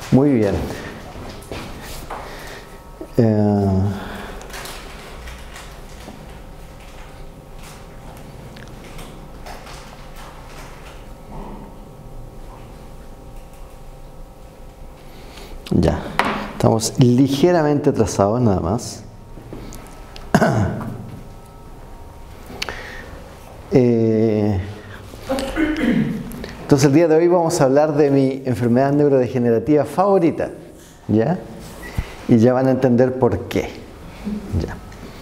Muy bien. Ya, estamos ligeramente atrasados nada más. Entonces el día de hoy vamos a hablar de mi enfermedad neurodegenerativa favorita, ¿ya? Y ya van a entender por qué. ¿Ya?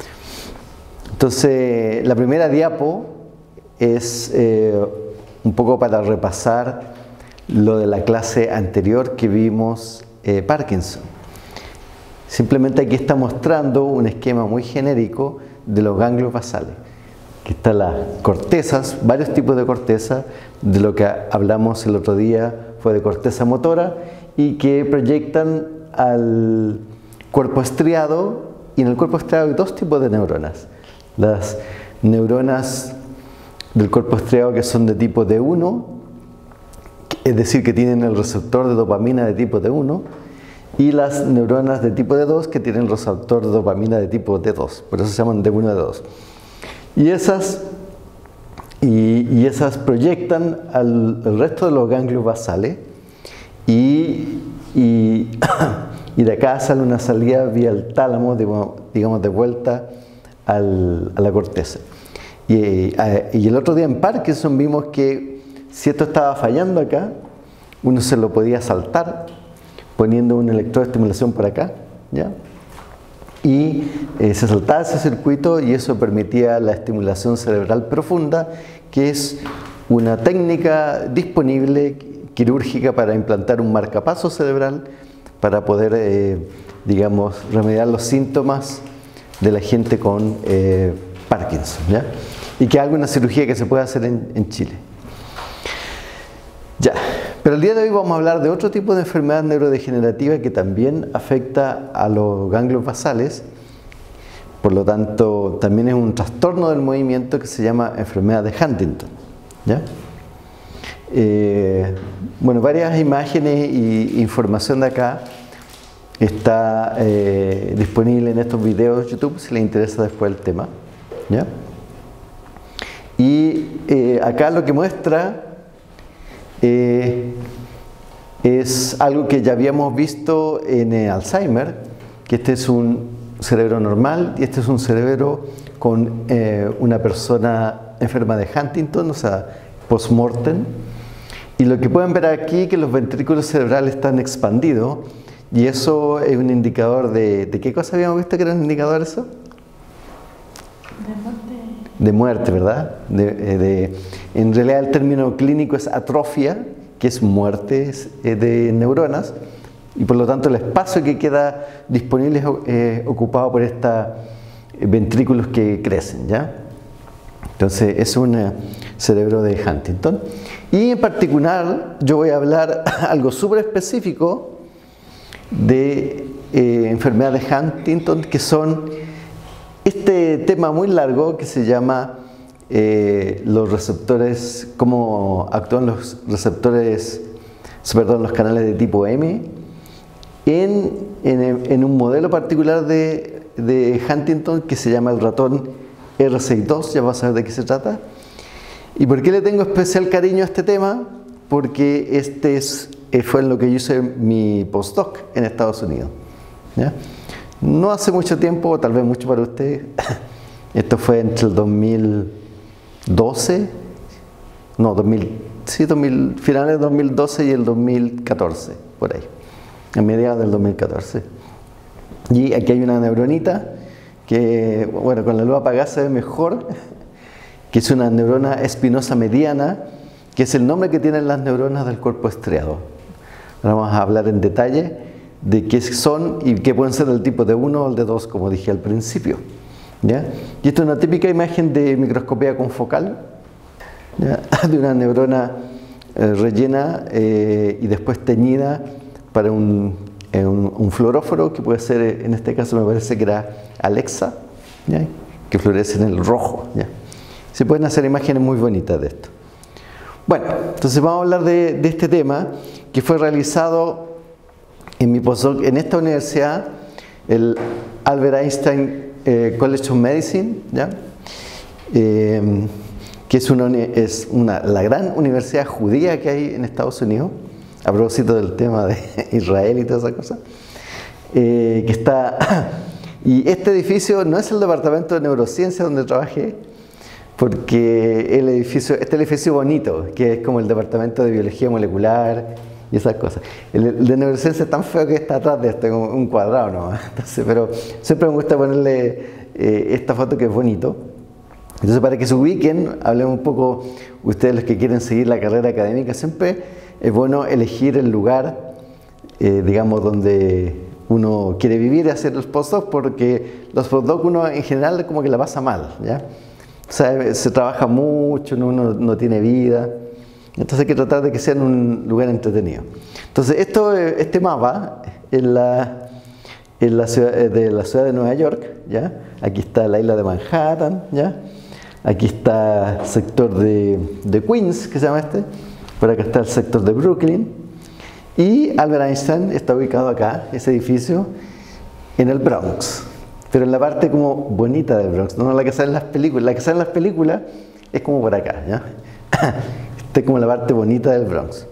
Entonces la primera diapo es un poco para repasar lo de la clase anterior que vimos Parkinson. Simplemente aquí está mostrando un esquema muy genérico de los ganglios basales. Aquí están las cortezas, varios tipos de corteza. De lo que hablamos el otro día fue de corteza motora y que proyectan al cuerpo estriado, y en el cuerpo estriado hay dos tipos de neuronas. Las neuronas del cuerpo estriado que son de tipo D1, es decir, que tienen el receptor de dopamina de tipo D1, y las neuronas de tipo D2 que tienen el receptor de dopamina de tipo D2, por eso se llaman D1 y D2. Y esas proyectan al resto de los ganglios basales y de acá sale una salida vía el tálamo, digamos de vuelta a la corteza. Y el otro día en Parkinson vimos que si esto estaba fallando acá, uno se lo podía saltar poniendo un electrodo de estimulación por acá, ¿ya? Y se saltaba ese circuito y eso permitía la estimulación cerebral profunda, que es una técnica disponible quirúrgica para implantar un marcapaso cerebral para poder, digamos, remediar los síntomas de la gente con Parkinson, ¿ya? Y que haga una cirugía que se puede hacer en Chile. Ya, pero el día de hoy vamos a hablar de otro tipo de enfermedad neurodegenerativa que también afecta a los ganglios basales. Por lo tanto, también es un trastorno del movimiento que se llama enfermedad de Huntington, ¿ya? Bueno, varias imágenes e información de acá está disponible en estos videos de YouTube si les interesa después el tema, ¿ya? Y acá lo que muestra es algo que ya habíamos visto en Alzheimer, que este es un cerebro normal y este es un cerebro con una persona enferma de Huntington, o sea, post-mortem. Y lo que pueden ver aquí es que los ventrículos cerebrales están expandidos y eso es un indicador ¿de qué cosa habíamos visto que era un indicador eso? De muerte, ¿verdad? En realidad el término clínico es atrofia, que es muerte de neuronas, y por lo tanto el espacio que queda disponible es ocupado por estos ventrículos que crecen, ¿ya? Entonces es un cerebro de Huntington. Y en particular yo voy a hablar algo súper específico de enfermedad de Huntington, que son este tema muy largo que se llama los receptores, cómo actúan los receptores, perdón, los canales de tipo M en un modelo particular de Huntington que se llama el ratón R62, ya vas a ver de qué se trata. ¿Y por qué le tengo especial cariño a este tema? Porque este fue en lo que yo hice mi postdoc en Estados Unidos, ¿ya? No hace mucho tiempo, tal vez mucho para ustedes. Esto fue entre el 2012, no, finales del 2012 y el 2014, por ahí, a mediados del 2014. Y aquí hay una neuronita que, bueno, con la luz apagada se ve mejor, que es una neurona espinosa mediana, que es el nombre que tienen las neuronas del cuerpo estriado. Ahora vamos a hablar en detalle de qué son y qué pueden ser del tipo D1 o el D2, como dije al principio, ¿ya? Y esto es una típica imagen de microscopía confocal, ¿ya? De una neurona rellena y después teñida para un fluoróforo, que puede ser, en este caso me parece que era Alexa, ¿ya? Que florece en el rojo, ¿ya? Se pueden hacer imágenes muy bonitas de esto. Bueno, entonces vamos a hablar de este tema que fue realizado en mi postdoc en esta universidad, el Albert Einstein College of Medicine, ¿ya? Que es la gran universidad judía que hay en Estados Unidos, a propósito del tema de Israel y toda esa cosa, que está, y este edificio no es el departamento de neurociencia donde trabajé, porque este es el edificio bonito, que es como el departamento de biología molecular y esas cosas. El de neurociencia es tan feo que está atrás de este, como un cuadrado nomás. Entonces, pero siempre me gusta ponerle esta foto que es bonito. Entonces, para que se ubiquen, hablemos un poco, ustedes los que quieren seguir la carrera académica, siempre es bueno elegir el lugar, digamos, donde uno quiere vivir y hacer los postdocs, porque los postdocs uno en general como que la pasa mal, ¿ya? O sea, se trabaja mucho, uno no tiene vida, entonces hay que tratar de que sea en un lugar entretenido. Entonces, este mapa en la ciudad, de la ciudad de Nueva York, ¿ya? Aquí está la isla de Manhattan, ¿ya? Aquí está el sector de Queens, que se llama este. Por acá está el sector de Brooklyn. Y Albert Einstein está ubicado acá, ese edificio, en el Bronx. Pero en la parte como bonita del Bronx, no la que sale en las películas. La que sale en las películas es como por acá, ¿ya? Esta es como la parte bonita del Bronx.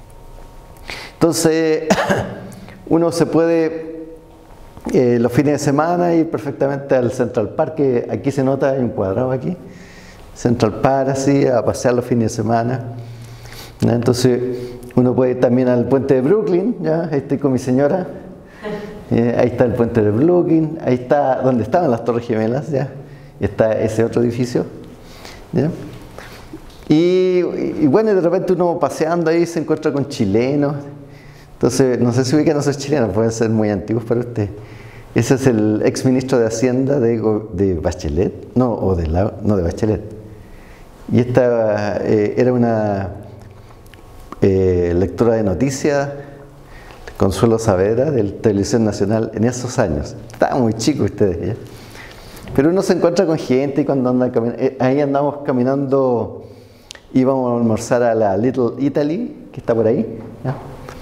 Entonces, uno se puede los fines de semana ir perfectamente al Central Park, que aquí se nota, hay un cuadrado aquí. Central Park, así, a pasear los fines de semana. ¿Ya? Entonces, uno puede ir también al puente de Brooklyn, ¿ya? Ahí estoy con mi señora. Ahí está el puente de Brooklyn, ahí está donde estaban las Torres Gemelas, ¿ya? Y está ese otro edificio, ¿ya? Y bueno, de repente uno paseando ahí se encuentra con chilenos. Entonces, no sé si ubican a esos chilenos, pueden ser muy antiguos para usted. Ese es el ex ministro de Hacienda de Bachelet, no de Bachelet. Y esta era una lectora de noticias, Consuelo Saavedra, de Televisión Nacional, en esos años. Estaban muy chicos ustedes, ¿ya? Pero uno se encuentra con gente y cuando anda caminando, ahí andamos caminando, íbamos a almorzar a la Little Italy, que está por ahí, ¿ya?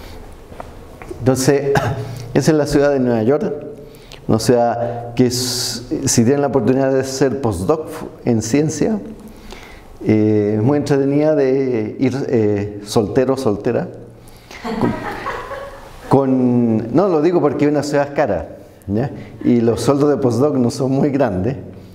Entonces, esa es la ciudad de Nueva York, una ciudad que si tienen la oportunidad de ser postdoc en ciencia, es muy entretenida de ir soltero o soltera. No lo digo porque es una ciudad cara, ¿ya? Y los sueldos de postdoc no son muy grandes.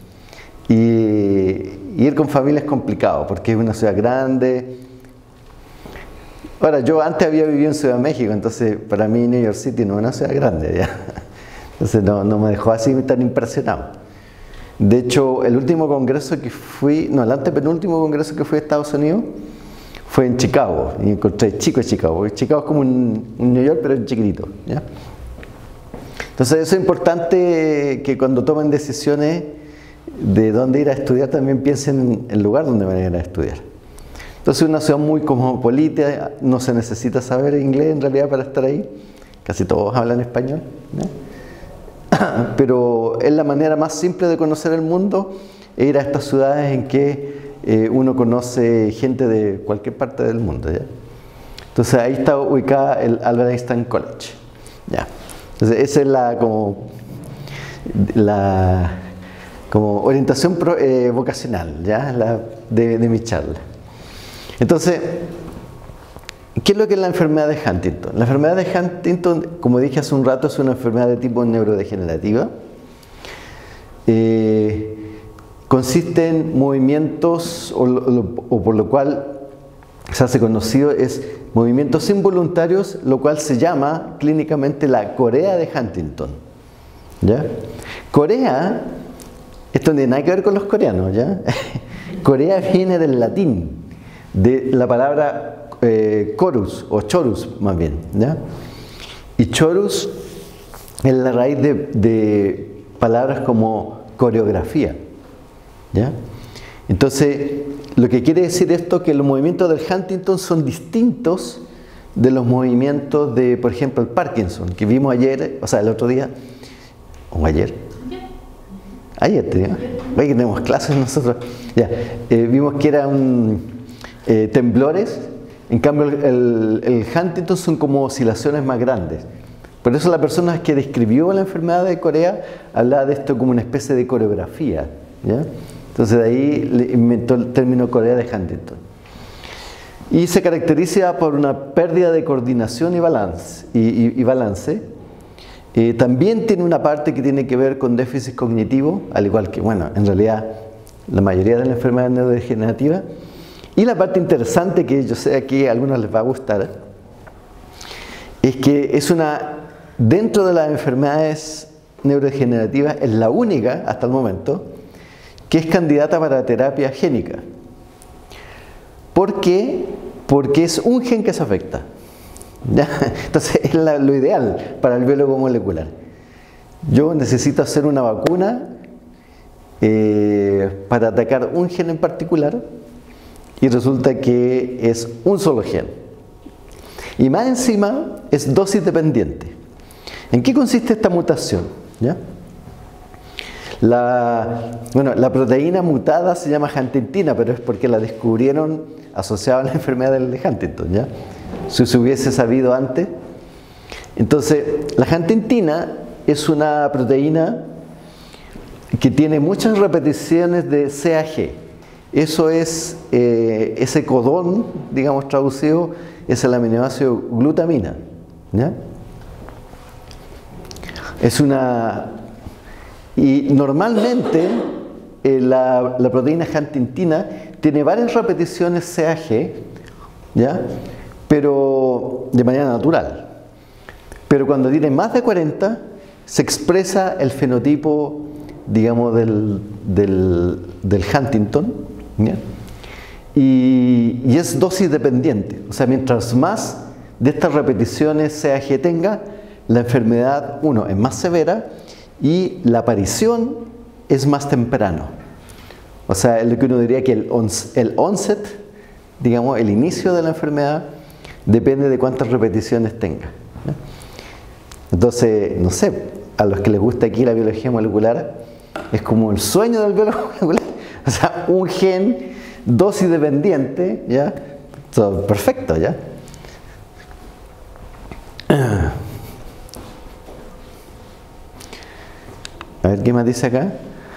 Y ir con familia es complicado porque es una ciudad grande. Ahora, yo antes había vivido en Ciudad de México, entonces para mí New York City no es una ciudad grande, ¿ya? Entonces no me dejó así tan impresionado. De hecho, el último congreso que fui, no, el antepenúltimo congreso que fui a Estados Unidos fue en Chicago, y encontré chico de Chicago, porque Chicago es como un New York, pero es chiquitito, ¿ya? Entonces eso es importante que cuando tomen decisiones de dónde ir a estudiar, también piensen en el lugar donde van a ir a estudiar. Entonces es una ciudad muy cosmopolita, no se necesita saber inglés en realidad para estar ahí, casi todos hablan español, ¿no? Pero es la manera más simple de conocer el mundo, e ir a estas ciudades en que uno conoce gente de cualquier parte del mundo, ¿ya? Entonces ahí está ubicada el Albert Einstein College, ¿ya? Entonces esa es como orientación vocacional, ¿ya? De mi charla. Entonces, ¿qué es lo que es la enfermedad de Huntington? La enfermedad de Huntington, como dije hace un rato, es una enfermedad de tipo neurodegenerativa. Consiste en movimientos, o por lo cual se hace conocido, es movimientos involuntarios, lo cual se llama clínicamente la corea de Huntington, ¿ya? Corea, esto no tiene nada que ver con los coreanos, ¿ya? Corea viene del latín, de la palabra chorus, o chorus más bien, ¿ya? Y chorus es la raíz de palabras como coreografía, ¿ya? Entonces, lo que quiere decir esto es que los movimientos del Huntington son distintos de los movimientos de, por ejemplo, el Parkinson, que vimos ayer, o sea, el otro día, o ayer. Ayer te digo. Hoy que tenemos clases nosotros. Ya, vimos que eran temblores. En cambio, el Huntington son como oscilaciones más grandes. Por eso la persona que describió la enfermedad de Corea hablaba de esto como una especie de coreografía, ¿ya? Entonces de ahí le inventó el término Corea de Huntington. Y se caracteriza por una pérdida de coordinación y balance. También tiene una parte que tiene que ver con déficit cognitivo, al igual que, bueno, en realidad la mayoría de las enfermedades neurodegenerativas. Y la parte interesante, que yo sé que a algunos les va a gustar, es que dentro de las enfermedades neurodegenerativas, es la única, hasta el momento, que es candidata para terapia génica. ¿Por qué? Porque es un gen que se afecta, ¿ya? Entonces es lo ideal para el biólogo molecular. Yo necesito hacer una vacuna para atacar un gen en particular y resulta que es un solo gen. Y más encima es dosis dependiente. ¿En qué consiste esta mutación? ¿Ya? La proteína mutada se llama huntingtina, pero es porque la descubrieron asociada a la enfermedad de Huntington, ¿ya? Si se hubiese sabido antes. Entonces, la huntingtina es una proteína que tiene muchas repeticiones de CAG. Eso es, ese codón, digamos traducido, es el aminoácido glutamina, ¿ya? Y normalmente la proteína huntingtina tiene varias repeticiones CAG, ¿ya? Pero de manera natural. Pero cuando tiene más de 40, se expresa el fenotipo, digamos, del Huntington, ¿ya? Y es dosis dependiente. O sea, mientras más de estas repeticiones CAG tenga, la enfermedad, uno, es más severa y la aparición es más temprano. O sea, es lo que uno diría que el onset, digamos, el inicio de la enfermedad, depende de cuántas repeticiones tenga, ¿ya? Entonces, no sé, a los que les gusta aquí la biología molecular, es como el sueño del biólogo molecular. O sea, un gen, dosis dependiente, ¿ya? Todo perfecto, ¿ya? A ver, ¿qué más dice acá?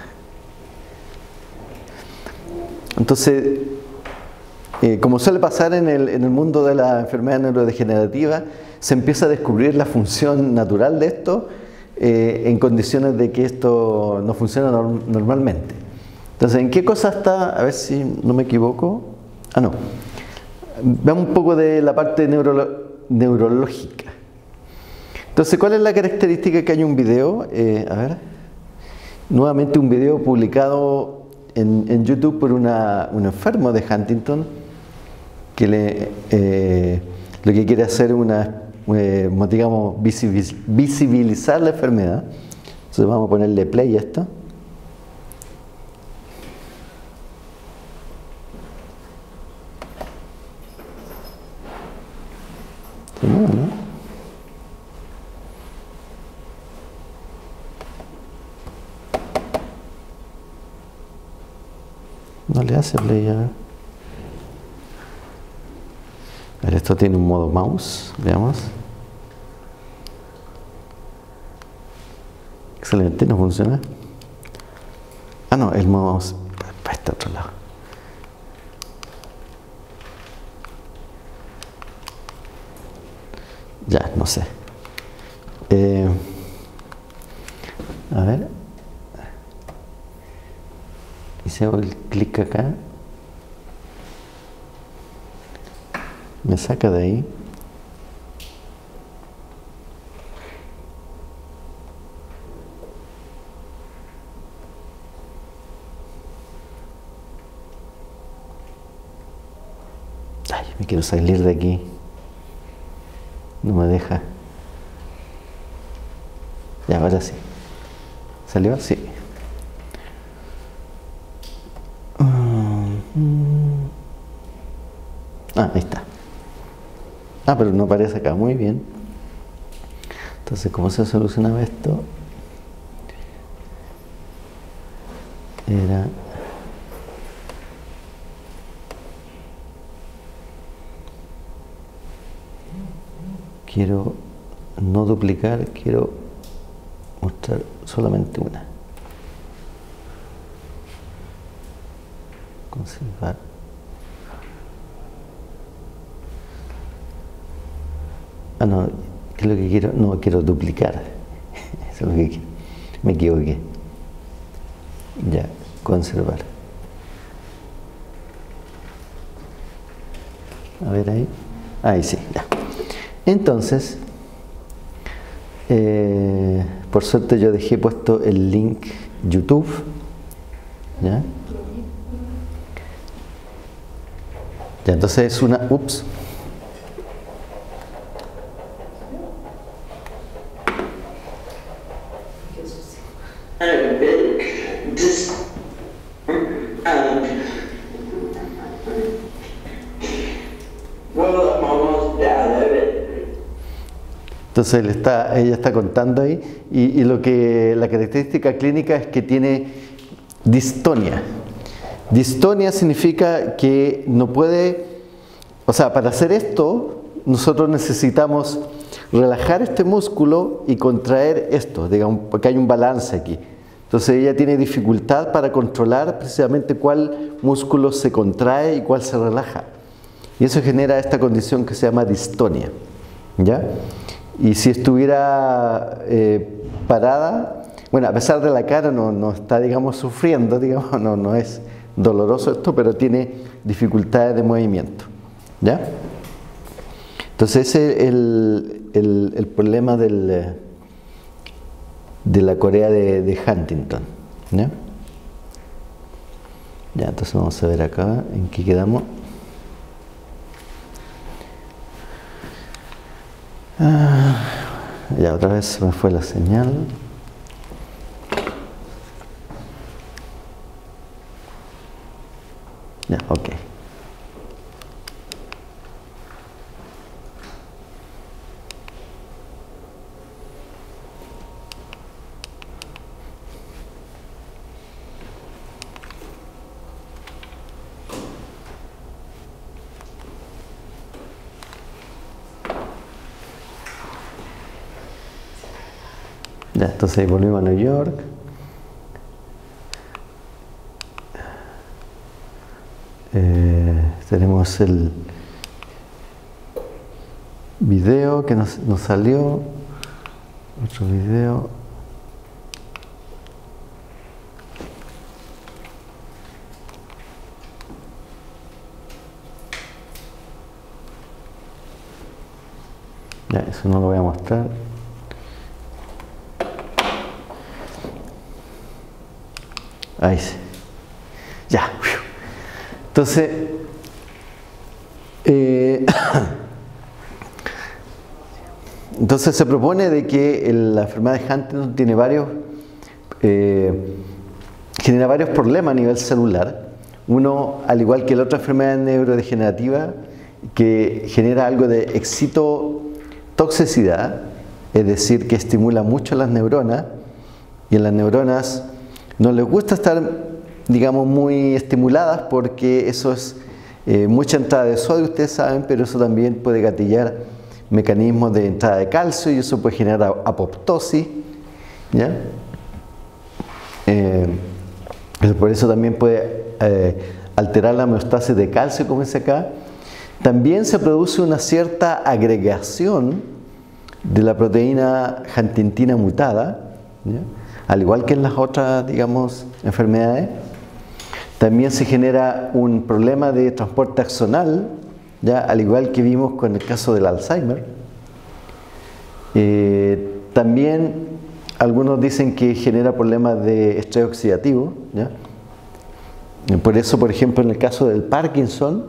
Entonces, como suele pasar en el mundo de la enfermedad neurodegenerativa, se empieza a descubrir la función natural de esto en condiciones de que esto no funciona normalmente. Entonces, ¿en qué cosa está? A ver si no me equivoco. Ah, no. Veamos un poco de la parte neurológica. Entonces, ¿cuál es la característica? Que hay un video, a ver, nuevamente un video publicado en YouTube por un enfermo de Huntington que lo que quiere hacer es digamos, visibilizar la enfermedad. Entonces vamos a ponerle play a esto. ¿No? No le hace play, a ver, esto tiene un modo mouse, veamos. Excelente, no funciona. Ah, no, el mouse para este otro lado. Ya, no sé. A ver. Y si hago el clic acá, me saca de ahí. Ay, me quiero salir de aquí. No me deja. Ya, ahora sí. ¿Salió? Sí. Ah, ahí está. Ah, pero no aparece acá. Muy bien. Entonces, ¿cómo se solucionaba esto? Era... Quiero no duplicar, quiero mostrar solamente una. Conservar. Ah, no, ¿qué es lo que quiero? No, quiero duplicar. Eso es lo que quiero. Me equivoqué. Ya, conservar. A ver ahí. Ahí sí, ya. Entonces, por suerte yo dejé puesto el link YouTube. ¿Ya? Ya, entonces es una... Ups. Entonces ella está contando ahí y lo que la característica clínica es que tiene distonia. Distonia significa que no puede, o sea, para hacer esto nosotros necesitamos relajar este músculo y contraer esto, digamos, porque hay un balance aquí. Entonces ella tiene dificultad para controlar precisamente cuál músculo se contrae y cuál se relaja. Y eso genera esta condición que se llama distonia, ¿ya? Y si estuviera parada, bueno, a pesar de la cara no está, digamos, sufriendo, digamos, no es doloroso esto, pero tiene dificultades de movimiento, ¿ya? Entonces ese es el problema de la corea de Huntington, ¿ya? Ya, entonces vamos a ver acá en qué quedamos. Ya, otra vez se me fue la señal. Ya, ok. Ya, entonces volvimos a New York. Tenemos el video que nos salió. Otro video. Ya, eso no lo voy a mostrar. Ahí sí. Ya. Entonces, entonces se propone de que la enfermedad de Huntington tiene genera varios problemas a nivel celular. Uno, al igual que la otra enfermedad neurodegenerativa, que genera algo de excitotoxicidad, es decir, que estimula mucho las neuronas, y en las neuronas no les gusta estar, digamos, muy estimuladas porque eso es mucha entrada de sodio, ustedes saben, pero eso también puede gatillar mecanismos de entrada de calcio y eso puede generar apoptosis, ¿ya? Por eso también puede alterar la homeostasis de calcio, como dice acá. También se produce una cierta agregación de la proteína huntingtina mutada, ¿ya? Al igual que en las otras, digamos, enfermedades. También se genera un problema de transporte axonal, ¿ya? Al igual que vimos con el caso del Alzheimer. También algunos dicen que genera problemas de estrés oxidativo, ¿ya? Por eso, por ejemplo, en el caso del Parkinson,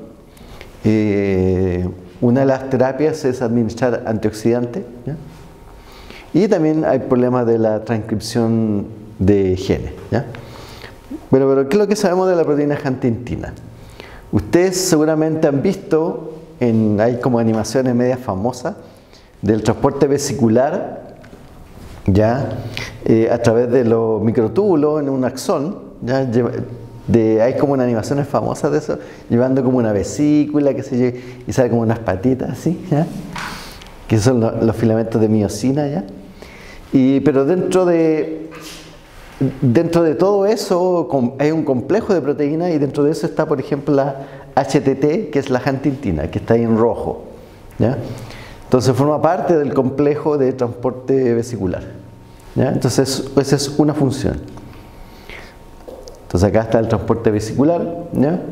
una de las terapias es administrar antioxidantes, ¿ya? Y también hay problemas de la transcripción de genes, ¿ya? Pero ¿qué es lo que sabemos de la proteína huntingtina? Ustedes seguramente han visto, hay como animaciones medias famosas, del transporte vesicular, ¿ya? A través de los microtúbulos en un axón, ¿ya? Hay como unas animaciones famosas de eso, llevando como una vesícula, qué sé yo, y sale como unas patitas así, ¿ya? que son los filamentos de miosina, ¿ya? Pero dentro de todo eso hay un complejo de proteínas, y dentro de eso está, por ejemplo, la HTT, que es la huntingtina, que está ahí en rojo, ¿ya? Entonces forma parte del complejo de transporte vesicular, ¿ya? Entonces esa es una función. Entonces acá está el transporte vesicular, ¿ya?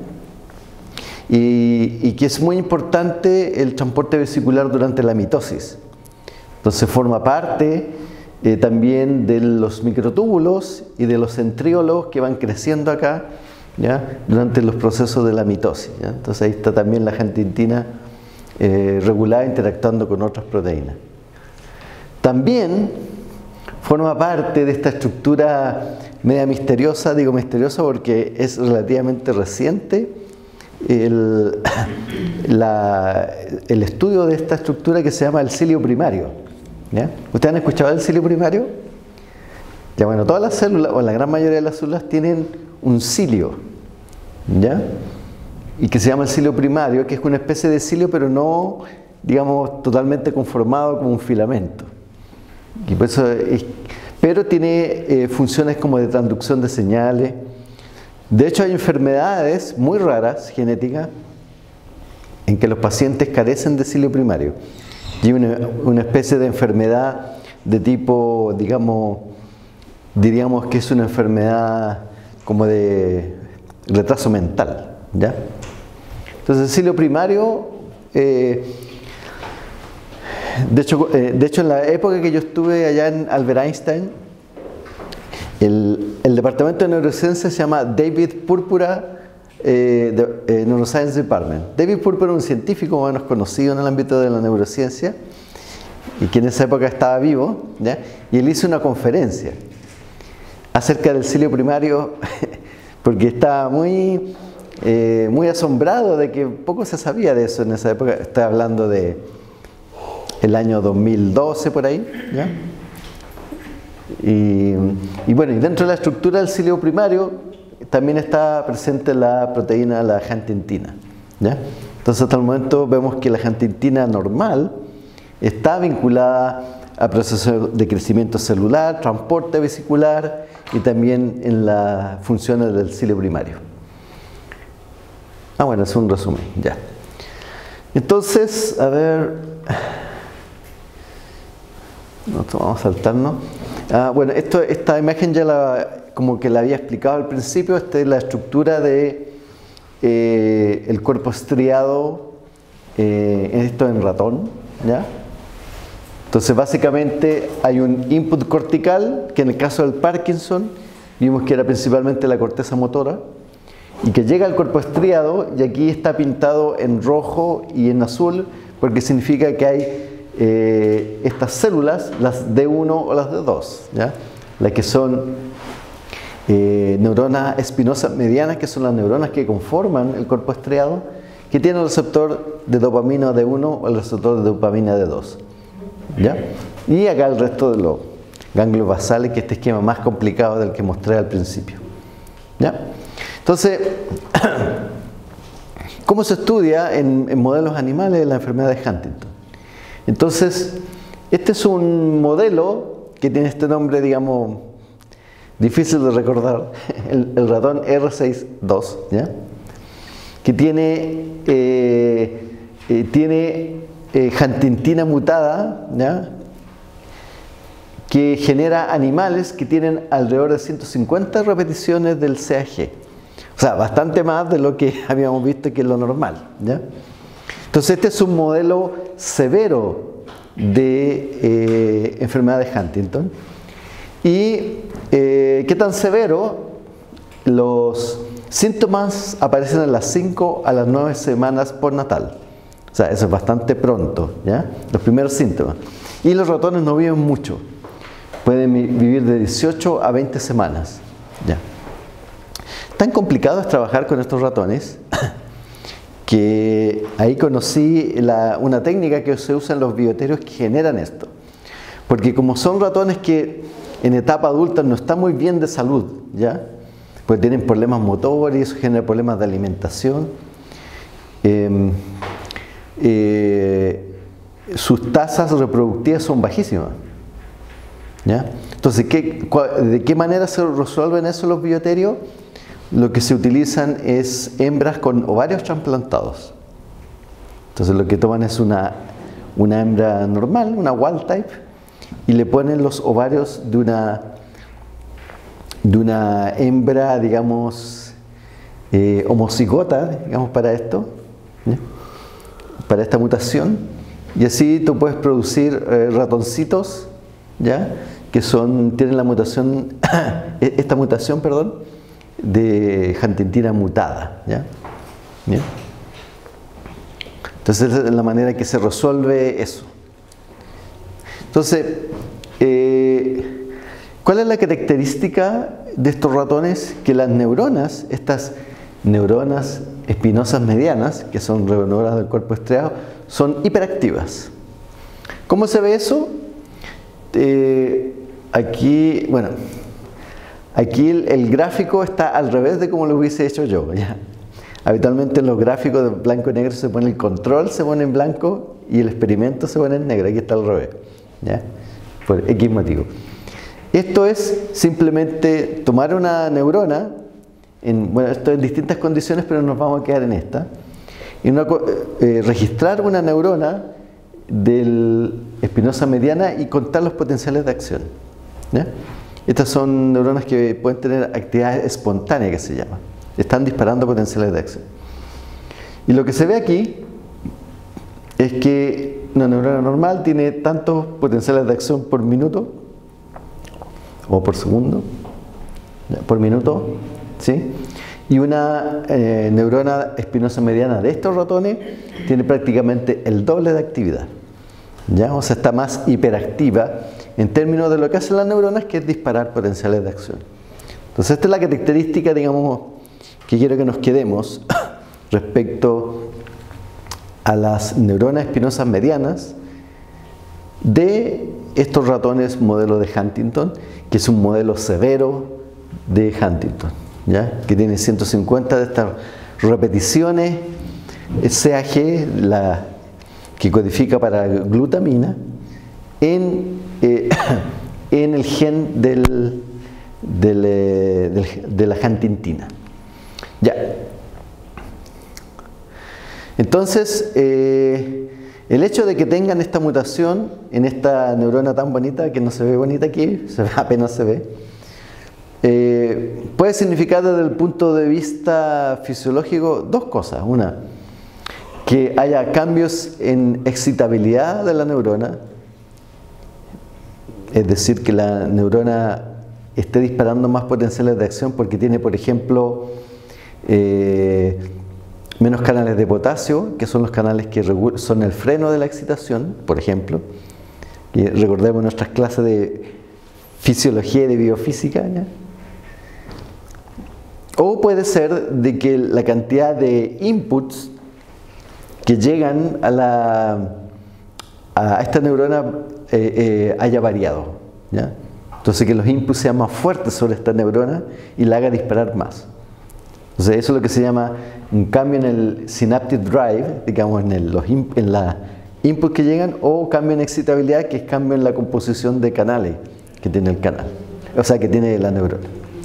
Y que es muy importante el transporte vesicular durante la mitosis. Entonces forma parte también de los microtúbulos y de los centriolos que van creciendo acá, ¿ya? Durante los procesos de la mitosis, ¿ya? Entonces ahí está también la huntingtina regulada interactuando con otras proteínas. También forma parte de esta estructura media misteriosa, digo misteriosa porque es relativamente reciente, el estudio de esta estructura que se llama el cilio primario, ¿ya? ¿Ustedes han escuchado del cilio primario? Ya, bueno, todas las células, o la gran mayoría de las células, tienen un cilio, ¿ya? Y que se llama el cilio primario, que es una especie de cilio, pero no, digamos, totalmente conformado como un filamento. Y por eso pero tiene funciones como de transducción de señales. De hecho, hay enfermedades muy raras, genéticas, en que los pacientes carecen de cilio primario. Y una especie de enfermedad de tipo, diríamos que es una enfermedad como de retraso mental, ¿ya? Entonces el cilio primario, de hecho en la época que yo estuve allá en Albert Einstein, el departamento de neurociencia se llama David Purpura Neuroscience Department. David Purpura es un científico más o menos conocido en el ámbito de la neurociencia, y que en esa época estaba vivo, ¿ya? Y él hizo una conferencia acerca del cilio primario porque estaba muy asombrado de que poco se sabía de eso en esa época. Estoy hablando de el año 2012 por ahí, ¿ya? Y bueno, y dentro de la estructura del cilio primario también está presente la proteína, la huntingtina, ¿ya? Entonces hasta el momento vemos que la huntingtina normal está vinculada a procesos de crecimiento celular, transporte vesicular y también en las funciones del cilio primario. Bueno, es un resumen, ya. Entonces, a ver, vamos a saltarnos. Bueno, esta imagen ya como que la había explicado al principio. Esta es la estructura de el cuerpo estriado, esto en ratón, ¿ya? Entonces básicamente hay un input cortical, que en el caso del Parkinson vimos que era principalmente la corteza motora, y que llega al cuerpo estriado, y aquí está pintado en rojo y en azul, porque significa que hay estas células, las D1 o las D2, ¿ya? Las que son neuronas espinosas medianas, que son las neuronas que conforman el cuerpo estriado, que tienen el receptor de dopamina D1 o el receptor de dopamina D2, ¿ya? Y acá el resto de los ganglios basales, que este esquema más complicado del que mostré al principio, ¿ya? Entonces, ¿cómo se estudia en modelos animales la enfermedad de Huntington? Entonces, este es un modelo que tiene este nombre, digamos, difícil de recordar, el ratón R62, ¿ya? Que tiene huntingtina mutada, ¿ya? Que genera animales que tienen alrededor de 150 repeticiones del CAG. O sea, bastante más de lo que habíamos visto que es lo normal, ¿ya? Entonces este es un modelo severo de enfermedad de Huntington. ¿Y qué tan severo? Los síntomas aparecen en las 5 a las 9 semanas postnatal. O sea, eso es bastante pronto, ¿ya? Los primeros síntomas. Y los ratones no viven mucho. Pueden vivir de 18 a 20 semanas, ¿ya? Tan complicado es trabajar con estos ratones que ahí conocí una técnica que se usa en los bioterios que generan esto. Porque como son ratones que en etapa adulta no están muy bien de salud, ¿ya? Pues tienen problemas motores y eso genera problemas de alimentación. sus tasas reproductivas son bajísimas. ¿Ya? Entonces, ¿de qué manera se resuelven eso los bioterios? Lo que se utilizan es hembras con ovarios trasplantados. Entonces lo que toman es una hembra normal, una wild type, y le ponen los ovarios de una hembra, digamos, homocigota, digamos, para esto, ¿ya? Para esta mutación, y así tú puedes producir ratoncitos, ¿ya? Que tienen la mutación, esta mutación, perdón, de huntingtina mutada, ¿ya? ¿Bien? Entonces esa es la manera que se resuelve eso. Entonces, ¿cuál es la característica de estos ratones? Que las neuronas, estas neuronas espinosas medianas, que son neuronas del cuerpo estriado, son hiperactivas. ¿Cómo se ve eso? Aquí, bueno, aquí el gráfico está al revés de como lo hubiese hecho yo, ¿ya? Habitualmente en los gráficos de blanco y negro se pone el control, se pone en blanco, y el experimento se pone en negro. Aquí está al revés, ¿ya? Por X motivo. Esto es simplemente tomar una neurona, bueno, esto en distintas condiciones, pero nos vamos a quedar en esta, y registrar una neurona del espinosa mediana y contar los potenciales de acción, ¿ya? Estas son neuronas que pueden tener actividad espontánea, que se llama. Están disparando potenciales de acción. Y lo que se ve aquí es que una neurona normal tiene tantos potenciales de acción por minuto o por segundo, por minuto, ¿sí? Y una neurona espinosa mediana de estos ratones tiene prácticamente el doble de actividad, ¿ya? O sea, está más hiperactiva en términos de lo que hacen las neuronas, que es disparar potenciales de acción. Entonces esta es la característica, digamos, que quiero que nos quedemos respecto a las neuronas espinosas medianas de estos ratones modelo de Huntington, que es un modelo severo de Huntington, ¿ya? Que tiene 150 de estas repeticiones CAG, que codifica para glutamina, en el gen de la huntingtina. Ya. Entonces, el hecho de que tengan esta mutación en esta neurona tan bonita, que no se ve bonita aquí, apenas se ve, puede significar desde el punto de vista fisiológico dos cosas. Una, que haya cambios en excitabilidad de la neurona, es decir, que la neurona esté disparando más potenciales de acción porque tiene, por ejemplo, menos canales de potasio, que son los canales que son el freno de la excitación, por ejemplo. Y recordemos nuestras clases de fisiología y de biofísica, ¿ya? O puede ser de que la cantidad de inputs que llegan a esta neurona haya variado, ¿ya? Entonces que los inputs sean más fuertes sobre esta neurona y la haga disparar más. Entonces eso es lo que se llama un cambio en el synaptic drive, digamos en la inputs que llegan, o cambio en excitabilidad, que es cambio en la composición de canales que tiene el canal, o sea, que tiene la neurona.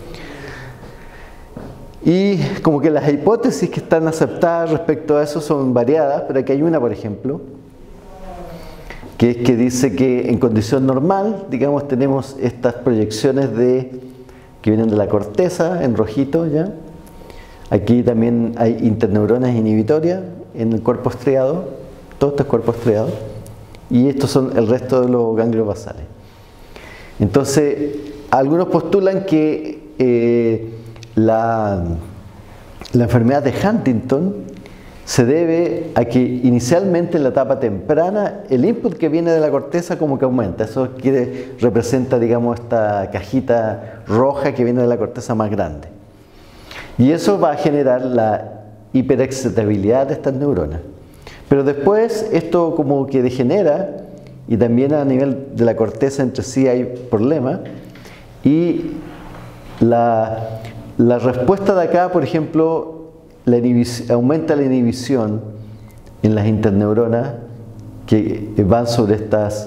Y como que las hipótesis que están aceptadas respecto a eso son variadas, pero aquí hay una, por ejemplo, que es que dice que en condición normal, digamos, tenemos estas proyecciones que vienen de la corteza en rojito, ¿ya? Aquí también hay interneuronas inhibitorias en el cuerpo estriado, todo esto es cuerpo estriado, y estos son el resto de los ganglios basales. Entonces, algunos postulan que la enfermedad de Huntington se debe a que inicialmente en la etapa temprana el input que viene de la corteza como que aumenta. Eso representa, digamos, esta cajita roja que viene de la corteza más grande. Y eso va a generar la hiperexcitabilidad de estas neuronas. Pero después esto como que degenera, y también a nivel de la corteza entre sí hay problemas, y la respuesta de acá, por ejemplo, aumenta la inhibición en las interneuronas que van sobre estas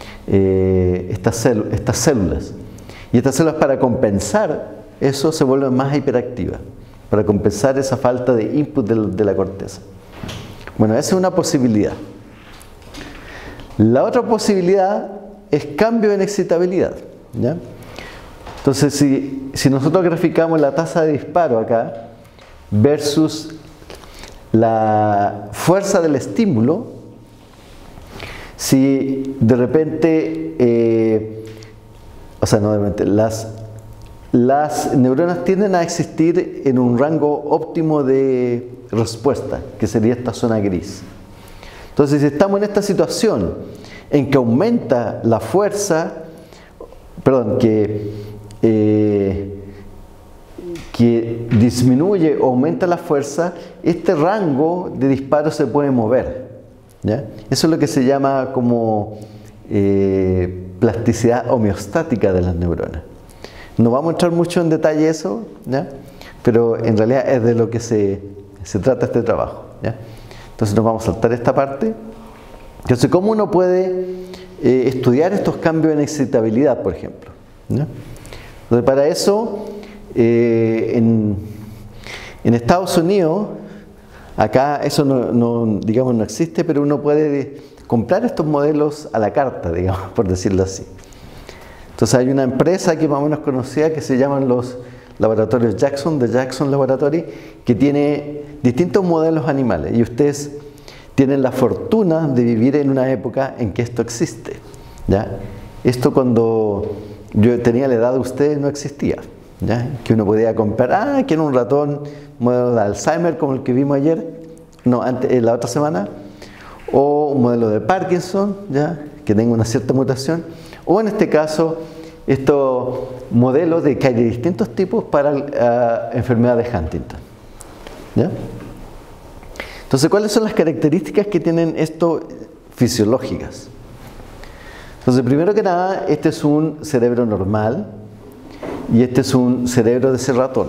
células. Y estas células, para compensar eso, se vuelven más hiperactivas, para compensar esa falta de input de la corteza. Bueno, esa es una posibilidad. La otra posibilidad es cambio en excitabilidad, ¿ya? Entonces, si nosotros graficamos la tasa de disparo acá versus la fuerza del estímulo, si de repente, las neuronas tienden a existir en un rango óptimo de respuesta, que sería esta zona gris. Entonces, si estamos en esta situación en que aumenta la fuerza, que disminuye o aumenta la fuerza, este rango de disparo se puede mover, ¿ya? Eso es lo que se llama como plasticidad homeostática de las neuronas. No vamos a entrar mucho en detalle eso, ¿ya? Pero en realidad es de lo que se trata este trabajo, ¿ya? Entonces nos vamos a saltar esta parte. Entonces, ¿cómo uno puede estudiar estos cambios en excitabilidad, por ejemplo, ¿ya? Entonces, para eso, en Estados Unidos, acá eso no existe, pero uno puede comprar estos modelos a la carta, digamos, por decirlo así. Entonces hay una empresa que más o menos conocida que se llaman los laboratorios Jackson, de Jackson Laboratory, que tiene distintos modelos animales, y ustedes tienen la fortuna de vivir en una época en que esto existe, ¿ya? Esto, cuando yo tenía la edad de ustedes, no existía, ¿ya? Que uno podía comprar, que era un ratón modelo de Alzheimer como el que vimos ayer, la otra semana, o un modelo de Parkinson, ¿ya? Que tenga una cierta mutación, o en este caso estos modelos que hay de distintos tipos para enfermedad de Huntington, ¿ya? Entonces, ¿cuáles son las características que tienen esto fisiológicas? Entonces, primero que nada, este es un cerebro normal y este es un cerebro de ese ratón.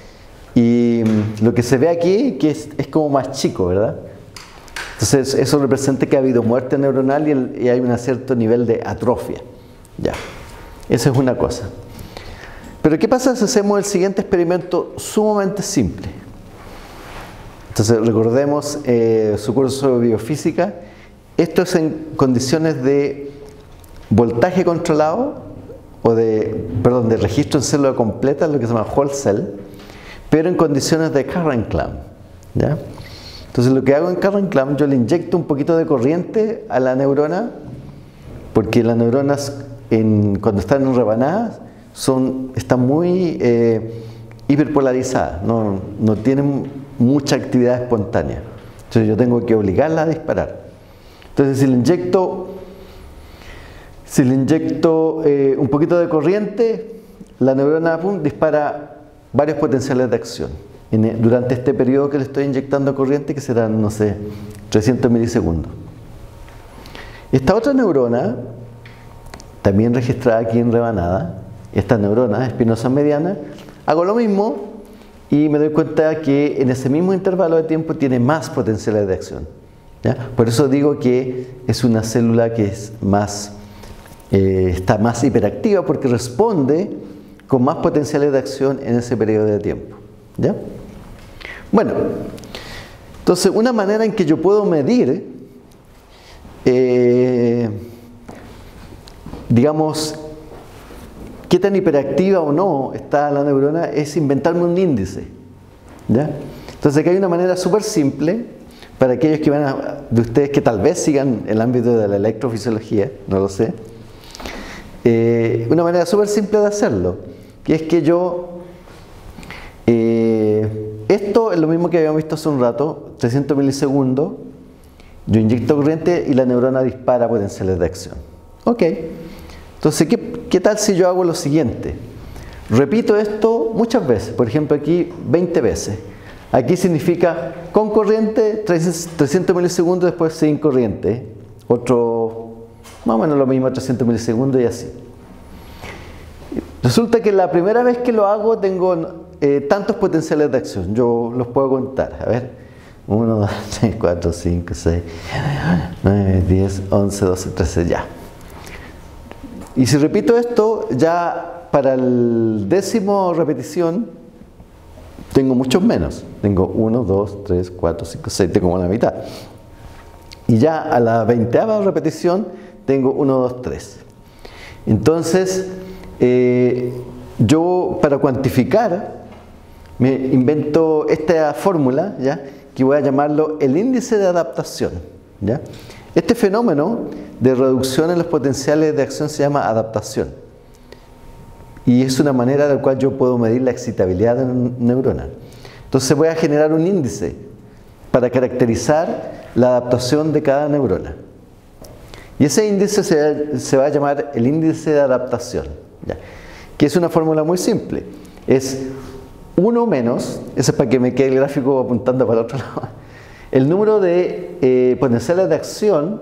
Y lo que se ve aquí que es como más chico, ¿verdad? Entonces, eso representa que ha habido muerte neuronal y hay un cierto nivel de atrofia. Ya, esa es una cosa. Pero ¿qué pasa si hacemos el siguiente experimento sumamente simple? Entonces, recordemos su curso de biofísica. Esto es en condiciones de voltaje controlado, de registro en célula completa, lo que se llama whole cell, pero en condiciones de current clamp, ¿ya? Entonces, lo que hago en current clamp, yo le inyecto un poquito de corriente a la neurona, porque las neuronas cuando están en rebanadas están muy hiperpolarizadas, no tienen mucha actividad espontánea. Entonces yo tengo que obligarla a disparar. Entonces, si le inyecto un poquito de corriente, la neurona dispara varios potenciales de acción durante este periodo que le estoy inyectando corriente, que serán, no sé, 300 milisegundos. Esta otra neurona, también registrada aquí en rebanada, esta neurona espinosa mediana, hago lo mismo y me doy cuenta que en ese mismo intervalo de tiempo tiene más potenciales de acción, ¿ya? Por eso digo que es una célula que es está más hiperactiva, porque responde con más potenciales de acción en ese periodo de tiempo, ¿ya? Bueno, entonces una manera en que yo puedo medir digamos, qué tan hiperactiva o no está la neurona es inventarme un índice, ¿ya? Entonces, aquí hay una manera súper simple para aquellos de ustedes que tal vez sigan el ámbito de la electrofisiología, no lo sé. Una manera súper simple de hacerlo, que es que esto es lo mismo que habíamos visto hace un rato, 300 milisegundos, yo inyecto corriente y la neurona dispara potenciales de acción. Ok, entonces, ¿qué tal si yo hago lo siguiente? Repito esto muchas veces, por ejemplo aquí 20 veces. Aquí significa con corriente, 300 milisegundos, después sin corriente. Otro, más o menos lo mismo, 300 milisegundos y así. Resulta que la primera vez que lo hago tengo tantos potenciales de acción, yo los puedo contar. A ver, 1, 2, 3, 4, 5, 6, 9, 10, 11, 12, 13, ya. Y si repito esto, ya para el 10º repetición, tengo muchos menos. Tengo 1, 2, 3, 4, 5, 6, tengo como la mitad. Y ya a la 20ª repetición, tengo 1, 2, 3. Entonces, yo para cuantificar, me invento esta fórmula, ¿ya?, que voy a llamarlo el índice de adaptación, ¿ya? Este fenómeno de reducción en los potenciales de acción se llama adaptación. Y es una manera de la cual yo puedo medir la excitabilidad de una neurona. Entonces voy a generar un índice para caracterizar la adaptación de cada neurona. Y ese índice se va a llamar el índice de adaptación, ¿ya?, que es una fórmula muy simple. Es 1 menos, eso es para que me quede el gráfico apuntando para el otro lado, el número de potenciales de acción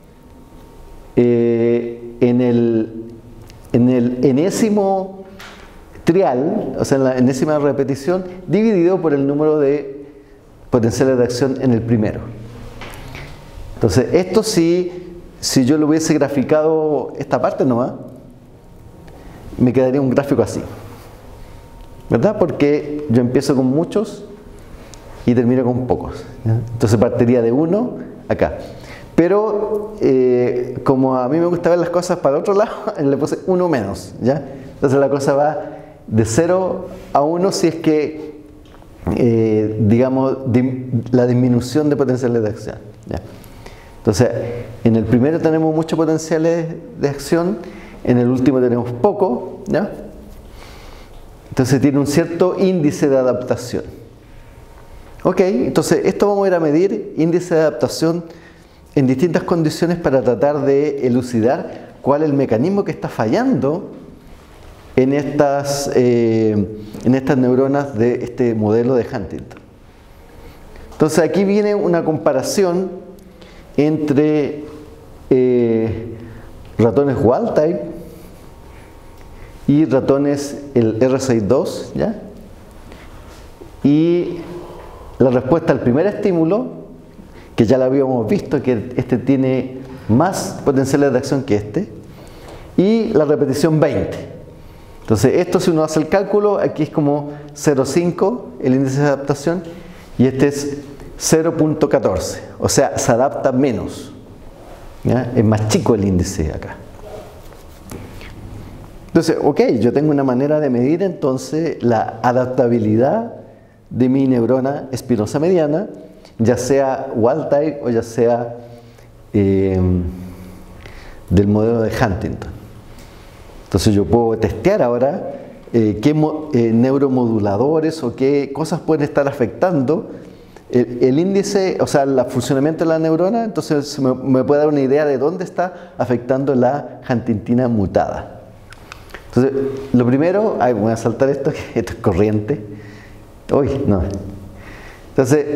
en el enésimo trial, o sea, en la enésima repetición, dividido por el número de potenciales de acción en el primero. Entonces, esto sí, si yo lo hubiese graficado esta parte nomás, me quedaría un gráfico así, ¿verdad? Porque yo empiezo con muchos y termino con pocos, ¿ya? Entonces partiría de 1 acá. Pero como a mí me gusta ver las cosas para el otro lado, le puse 1 menos, ¿ya? Entonces la cosa va de 0 a 1 si es que, digamos, la disminución de potenciales de acción, ¿ya? Entonces, en el primero tenemos muchos potenciales de acción, en el último tenemos poco, ¿ya? Entonces tiene un cierto índice de adaptación. Ok, entonces esto vamos a ir a medir índice de adaptación en distintas condiciones para tratar de elucidar cuál es el mecanismo que está fallando en estas neuronas de este modelo de Huntington. Entonces aquí viene una comparación entre ratones wild type y ratones el R62, ¿ya? Y la respuesta al primer estímulo, que ya lo habíamos visto, que este tiene más potenciales de acción que este, y la repetición 20. Entonces esto, si uno hace el cálculo, aquí es como 0,5 el índice de adaptación, y este es 0,14, o sea, se adapta menos, ¿ya? Es más chico el índice acá. Entonces, ok, yo tengo una manera de medir entonces la adaptabilidad de mi neurona espinosa mediana, ya sea wild type o ya sea del modelo de Huntington. Entonces yo puedo testear ahora qué neuromoduladores o qué cosas pueden estar afectando el índice, o sea, el funcionamiento de la neurona. Entonces me puede dar una idea de dónde está afectando la huntingtina mutada. Entonces, lo primero, voy a saltar esto, que esto es corriente. Uy, no. Entonces,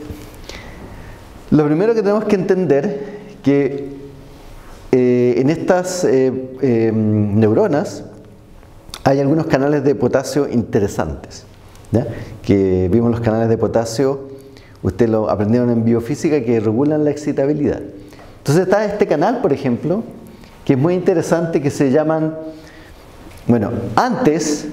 lo primero que tenemos que entender que en estas neuronas hay algunos canales de potasio interesantes, ¿ya? Que vimos los canales de potasio, ustedes lo aprendieron en biofísica, que regulan la excitabilidad. Entonces está este canal, por ejemplo, que es muy interesante, que se llaman, bueno, antes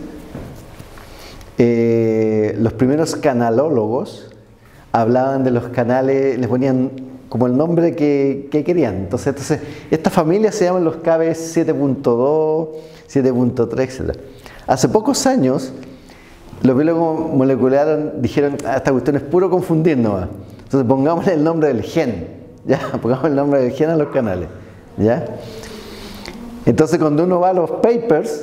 los primeros canalólogos hablaban de los canales, les ponían como el nombre que querían. Entonces esta familia se llaman los KB 7.2, 7.3, etc. Hace pocos años los biólogos moleculares dijeron: esta cuestión es puro confundir nomás. Entonces pongámosle el nombre del gen, ¿ya? Pongamos el nombre del gen a los canales, ¿ya? Entonces cuando uno va a los papers,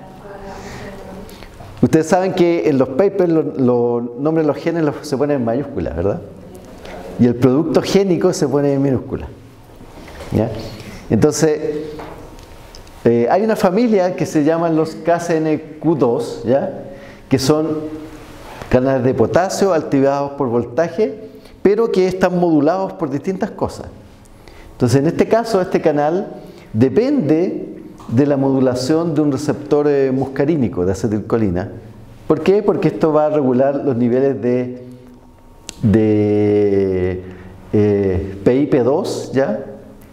ustedes saben que en los papers los nombres de los genes se ponen en mayúsculas, ¿verdad? Y el producto génico se pone en minúscula, ¿ya? Entonces hay una familia que se llaman los KCNQ2, ¿ya? Que son canales de potasio activados por voltaje, pero que están modulados por distintas cosas. Entonces en este caso, este canal depende de la modulación de un receptor muscarínico de acetilcolina. ¿Por qué? Porque esto va a regular los niveles de PIP2, ¿ya?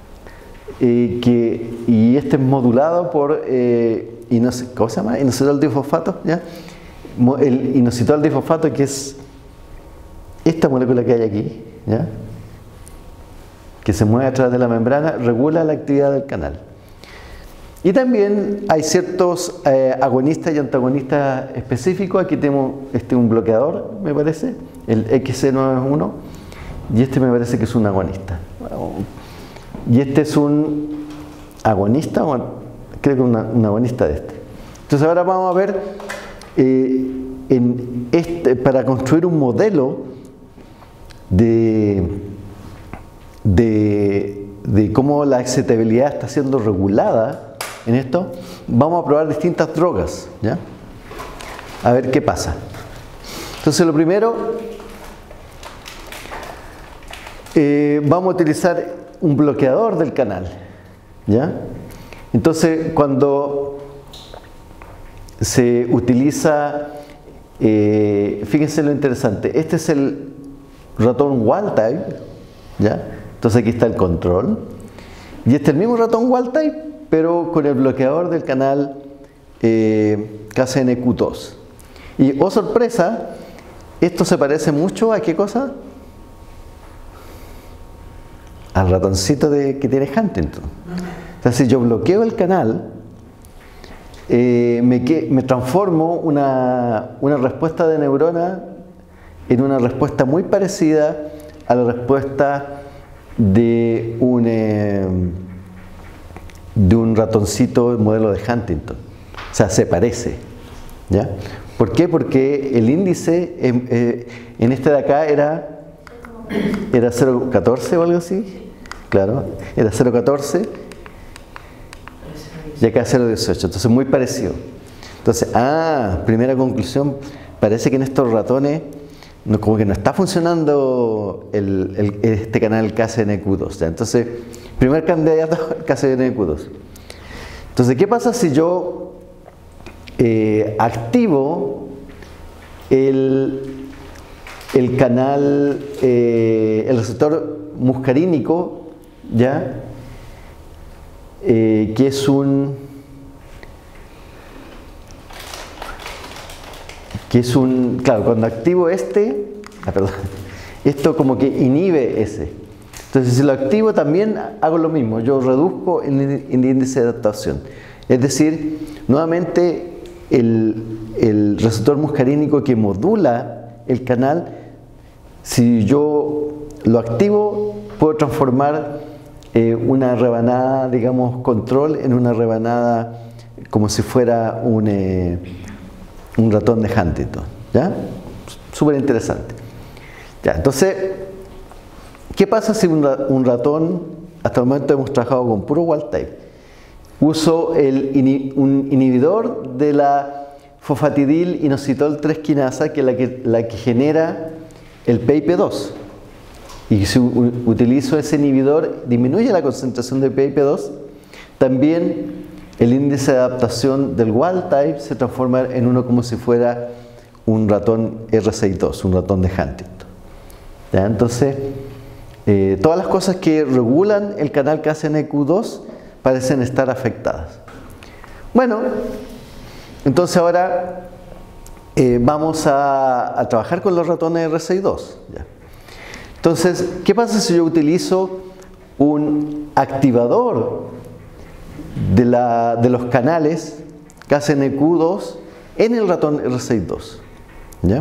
Y este es modulado por ¿cómo se llama? Inositol difosfato, ¿ya? El inositol difosfato, que es esta molécula que hay aquí, ¿ya? Que se mueve a través de la membrana, regula la actividad del canal. Y también hay ciertos agonistas y antagonistas específicos. Aquí tenemos un bloqueador, me parece, el XC91, y este me parece que es un agonista. Y este es un agonista, o creo que un agonista de este. Entonces ahora vamos a ver para construir un modelo de cómo la excitabilidad está siendo regulada en esto, vamos a probar distintas drogas, ¿ya? A ver qué pasa. Entonces lo primero, vamos a utilizar un bloqueador del canal, ¿ya? Entonces cuando se utiliza, fíjense lo interesante, este es el ratón wild type, ¿ya? Entonces aquí está el control, y este es el mismo ratón wild type, pero con el bloqueador del canal KCNQ2. Y oh sorpresa, esto se parece mucho a ¿qué cosa? Al ratoncito que tiene Huntington. O sea, si yo bloqueo el canal, me transformo una respuesta de neurona en una respuesta muy parecida a la respuesta de un ratoncito modelo de Huntington. O sea, se parece, ¿ya? ¿Por qué? Porque el índice en este de acá era 0,14 o algo así. Claro, era 0,14 y acá 0,18. Entonces muy parecido. Entonces, primera conclusión, parece que en estos ratones como que no está funcionando este canal KCNQ2, ¿ya? Entonces, primer candidato, KCNQ2. Entonces, ¿qué pasa si yo activo el canal, el receptor muscarínico, ¿ya? Que es claro, cuando activo esto como que inhibe ese. Entonces, si lo activo también hago lo mismo, yo reduzco el índice de adaptación. Es decir, nuevamente el receptor muscarínico que modula el canal, si yo lo activo, puedo transformar una rebanada, digamos, control en una rebanada como si fuera un ratón de Huntington, ¿ya? Súper interesante. Ya, entonces, ¿qué pasa si un ratón, hasta el momento hemos trabajado con puro wild type, uso un inhibidor de la fosfatidil inositol 3 quinasa, que es la que genera el PIP2, y si utilizo ese inhibidor, disminuye la concentración de PIP2, también el índice de adaptación del wild type se transforma en uno como si fuera un ratón R62, un ratón de Huntington, ¿ya? Entonces, todas las cosas que regulan el canal KCNQ2 parecen estar afectadas. Bueno, entonces ahora vamos a trabajar con los ratones R62, ¿ya? Entonces, ¿qué pasa si yo utilizo un activador de los canales KCNQ2 en el ratón R62, ¿ya?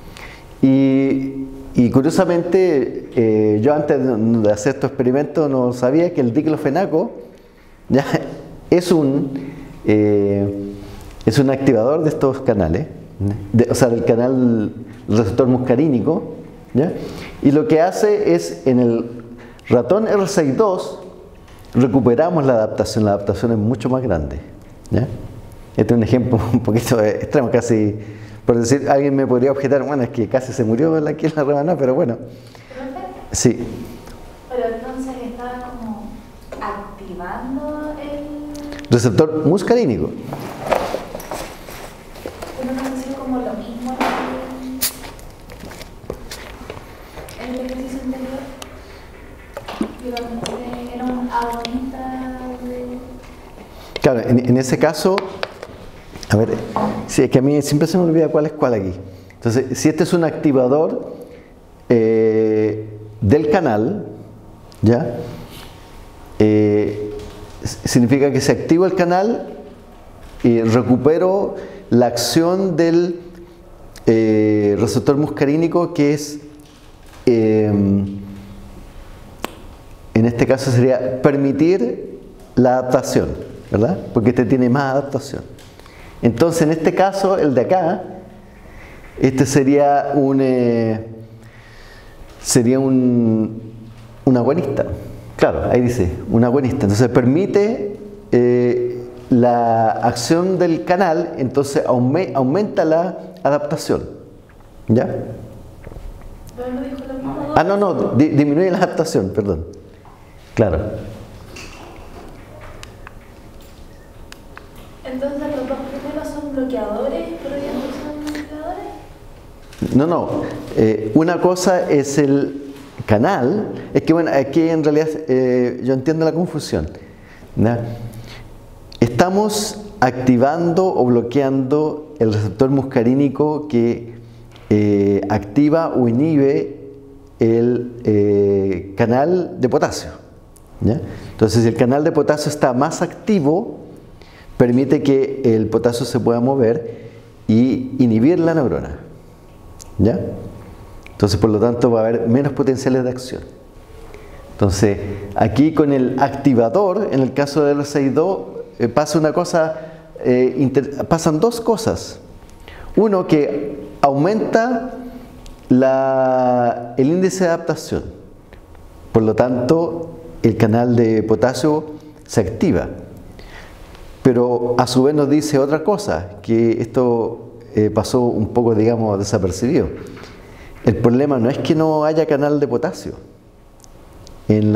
Y curiosamente, yo antes de hacer estos experimentos no sabía que el diclofenaco, ¿ya? es un activador de estos canales, o sea, del canal receptor muscarínico, ¿ya? Y lo que hace es, en el ratón R62 recuperamos la adaptación es mucho más grande, ¿ya? Este es un ejemplo un poquito extremo, casi, por decir, alguien me podría objetar, bueno, es que casi se murió aquí en la rebanada, pero bueno. Sí. Pero entonces está como activando el receptor muscarínico. Pero no sé si es como lo mismo. Claro, en ese caso, a ver, sí, es que a mí siempre se me olvida cuál es cuál aquí. Entonces, si este es un activador del canal, ¿ya? Significa que se activa el canal y recupero la acción del receptor muscarínico, que es, en este caso sería permitir la adaptación, ¿verdad? Porque este tiene más adaptación. Entonces, en este caso, el de acá, este sería un agonista. Claro, ahí dice, un agonista. Entonces permite la acción del canal, entonces aumenta la adaptación. ¿Ya? Pero no dijo lo mismo. Ah, no, disminuye la adaptación, perdón. Claro. Entonces los dos primeros son bloqueadores, pero ya no son bloqueadores. No. Una cosa es el canal. Es que bueno, aquí en realidad yo entiendo la confusión, ¿no? Estamos activando o bloqueando el receptor muscarínico que activa o inhibe el canal de potasio, ¿ya? Entonces, si el canal de potasio está más activo, permite que el potasio se pueda mover y inhibir la neurona, ¿ya? Entonces, por lo tanto, va a haber menos potenciales de acción. Entonces, aquí con el activador, en el caso del R62, pasa una cosa, pasan dos cosas. Uno, que aumenta el índice de adaptación. Por lo tanto, el canal de potasio se activa. Pero a su vez nos dice otra cosa, que esto pasó un poco, digamos, desapercibido. El problema no es que no haya canal de potasio en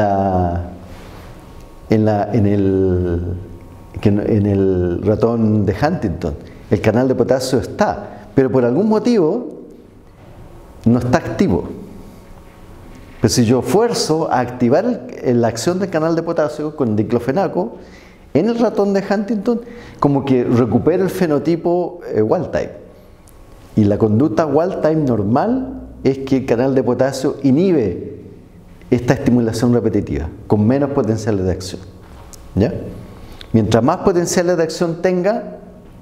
el ratón de Huntington. El canal de potasio está, pero por algún motivo no está activo. Pero si yo fuerzo a activar la acción del canal de potasio con diclofenaco en el ratón de Huntington, como que recupero el fenotipo wild type. Y la conducta wild type normal es que el canal de potasio inhibe esta estimulación repetitiva con menos potenciales de acción, ¿ya? Mientras más potenciales de acción tenga,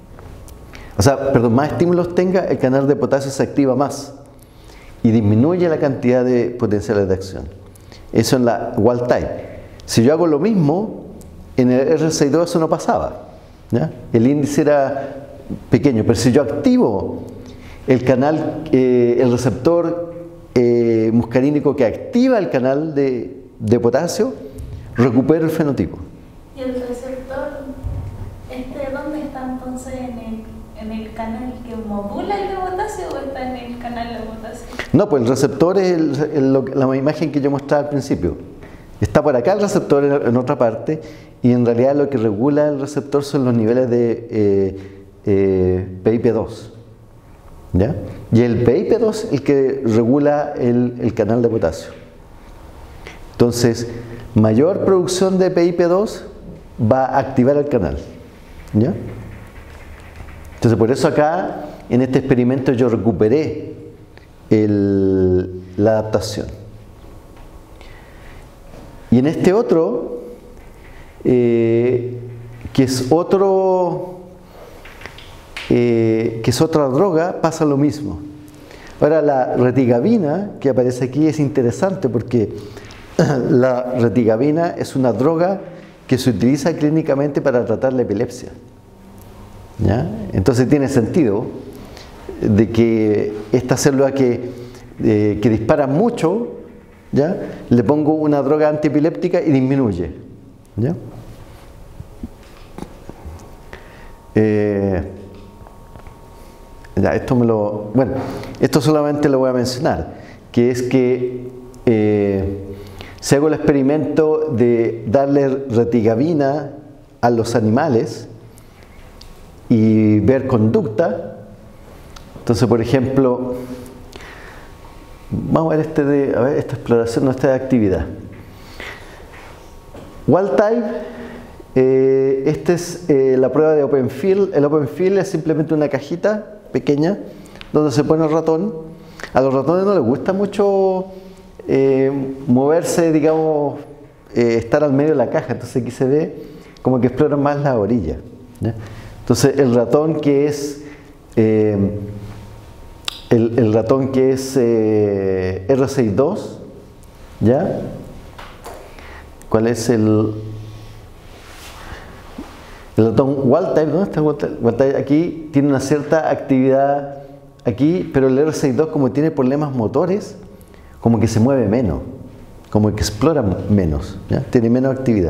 más estímulos tenga, el canal de potasio se activa más y disminuye la cantidad de potenciales de acción. Eso en la wild type. Si yo hago lo mismo, en el R62 eso no pasaba, ¿ya? El índice era pequeño, pero si yo activo el canal, el receptor muscarínico que activa el canal de potasio, recupero el fenotipo. ¿Y el receptor, dónde está entonces? ¿En el canal que modula el de potasio o está en el canal de potasio? No, pues el receptor es la imagen que yo mostraba al principio. Está por acá el receptor en otra parte, y en realidad lo que regula el receptor son los niveles de PIP2. ¿Ya? Y el PIP2 es el que regula el canal de potasio. Entonces, mayor producción de PIP2 va a activar el canal, ¿ya? Entonces, por eso acá, en este experimento, yo recuperé la adaptación. Y en este otro, que es otra droga, pasa lo mismo. Ahora, la retigabina que aparece aquí es interesante porque la retigabina es una droga que se utiliza clínicamente para tratar la epilepsia, ¿ya? Entonces tiene sentido de que esta célula que dispara mucho, ¿ya? Le pongo una droga antiepiléptica y disminuye, ¿ya? Esto solamente lo voy a mencionar, que es que si hago el experimento de darle retigabina a los animales y ver conducta, entonces, por ejemplo, vamos a ver esta exploración, no, esta actividad. Wild type Esta es la prueba de OpenField. El OpenField es simplemente una cajita pequeña donde se pone el ratón. A los ratones no les gusta mucho moverse, digamos, estar al medio de la caja. Entonces aquí se ve como que exploran más la orilla, ¿ya? Entonces el ratón que es R62, ¿ya? ¿Cuál es el ratón wild type? ¿Dónde está el wild type? Aquí tiene una cierta actividad aquí, pero el R62, como tiene problemas motores, como que se mueve menos, como que explora menos, ¿ya? Tiene menos actividad.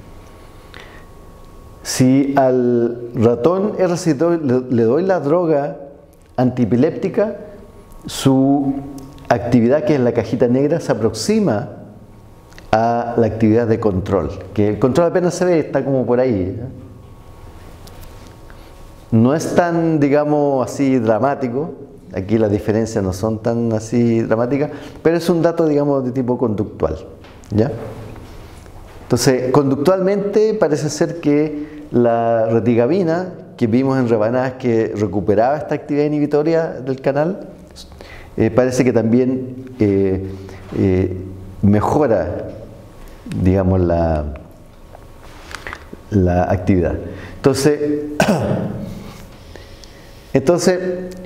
Si al ratón R62 le doy la droga antiepiléptica, su actividad, que es la cajita negra, se aproxima a la actividad de control, que el control apenas se ve, está como por ahí, ¿ya? No es tan, digamos, así dramático. Aquí las diferencias no son tan así dramáticas, pero es un dato, digamos, de tipo conductual, ¿ya? Entonces, conductualmente parece ser que la retigabina, que vimos en rebanadas que recuperaba esta actividad inhibitoria del canal, parece que también mejora, digamos, la actividad. Entonces,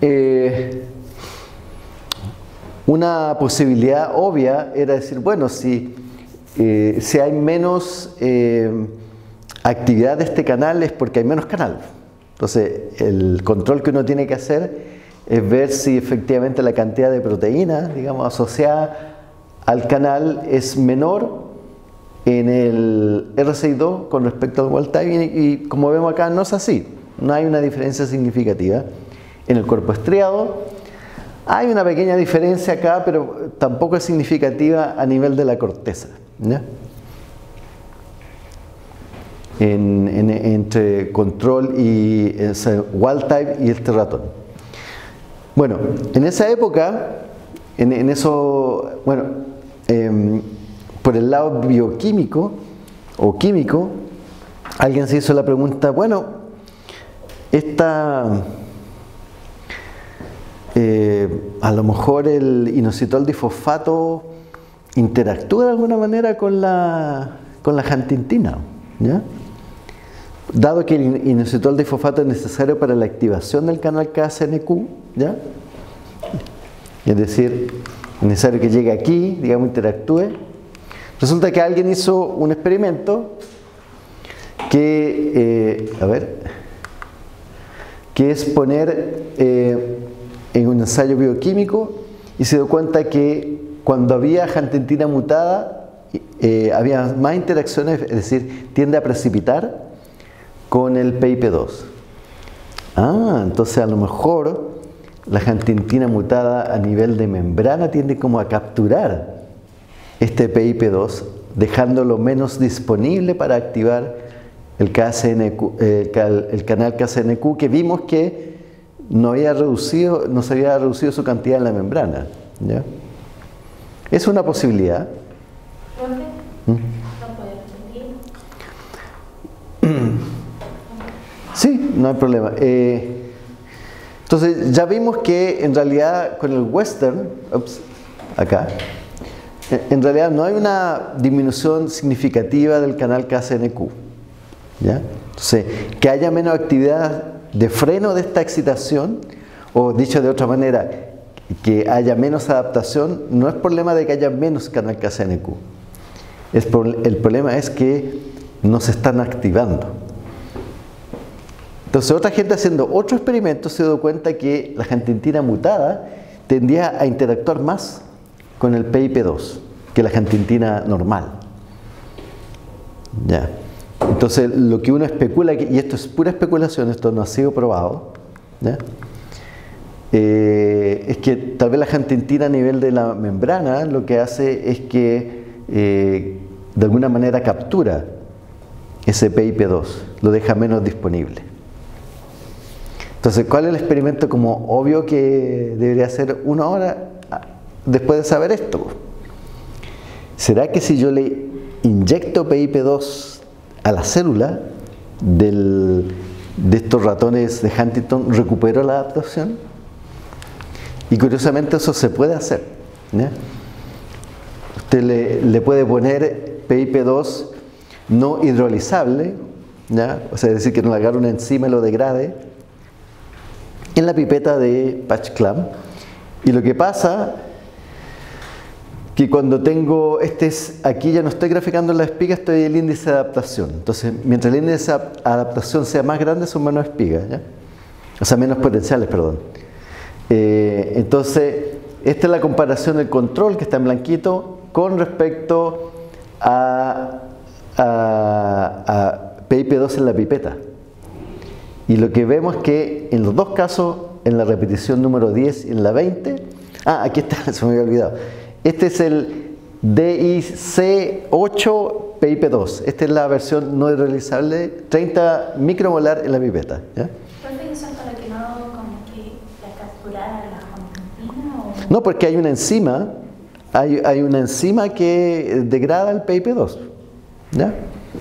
una posibilidad obvia era decir, bueno, si hay menos actividad de este canal es porque hay menos canal. Entonces, el control que uno tiene que hacer es ver si efectivamente la cantidad de proteína, digamos, asociada al canal es menor en el R62 con respecto al wild type, y como vemos acá no es así. No hay una diferencia significativa. En el cuerpo estriado hay una pequeña diferencia acá, pero tampoco es significativa a nivel de la corteza, ¿ya? Entre control y wild type y este ratón. Bueno, en esa época, por el lado bioquímico o químico, alguien se hizo la pregunta, bueno, a lo mejor el inositol difosfato interactúa de alguna manera con la huntingtina, ¿ya? Dado que el inositol difosfato es necesario para la activación del canal KCNQ, ¿ya? Es decir, es necesario que llegue aquí, digamos, interactúe. Resulta que alguien hizo un experimento que es poner en un ensayo bioquímico, y se dio cuenta que cuando había huntingtina mutada había más interacciones, es decir, tiende a precipitar con el PIP2. Entonces a lo mejor la huntingtina mutada a nivel de membrana tiende como a capturar este PIP2, dejándolo menos disponible para activar el KCNQ, el canal KCNQ, que vimos que no se había reducido su cantidad en la membrana, ¿ya? Es una posibilidad. Sí, no hay problema. Entonces ya vimos que en realidad con el western, acá, en realidad no hay una disminución significativa del canal KCNQ, ¿ya? Entonces, que haya menos actividad de freno de esta excitación, o dicho de otra manera, que haya menos adaptación, no es problema de que haya menos canal KCNQ. El problema es que no se están activando. Entonces otra gente haciendo otro experimento se dio cuenta que la huntingtina mutada tendía a interactuar más con el PIP2 que la huntingtina normal, ¿ya? Entonces lo que uno especula, y esto es pura especulación, esto no ha sido probado, ¿ya? Es que tal vez la huntingtina a nivel de la membrana lo que hace es que de alguna manera captura ese PIP2, lo deja menos disponible. Entonces, ¿cuál es el experimento como obvio que debería hacer uno ahora después de saber esto? ¿Será que si yo le inyecto PIP2 a la célula de estos ratones de Huntington recuperó la adaptación. Y curiosamente eso se puede hacer, ¿ya? Usted le puede poner PIP2 no hidrolizable, ¿ya? O sea, es decir, que no le agarre una enzima y lo degrade, en la pipeta de patch clamp. Y lo que pasa que cuando tengo, aquí ya no estoy graficando la espiga, estoy en el índice de adaptación. Entonces, mientras el índice de adaptación sea más grande, son menos espigas, ¿ya? O sea, menos potenciales, perdón. Entonces, esta es la comparación del control, que está en blanquito, con respecto a PIP2 en la pipeta. Y lo que vemos es que en los dos casos, en la repetición número 10 y en la 20, aquí está, se me había olvidado. Este es el DIC8 PIP2. Esta es la versión no hidrolizable, 30 micromolar en la pipeta, ¿ya? No, porque hay una enzima, hay una enzima que degrada el PIP2, ¿ya?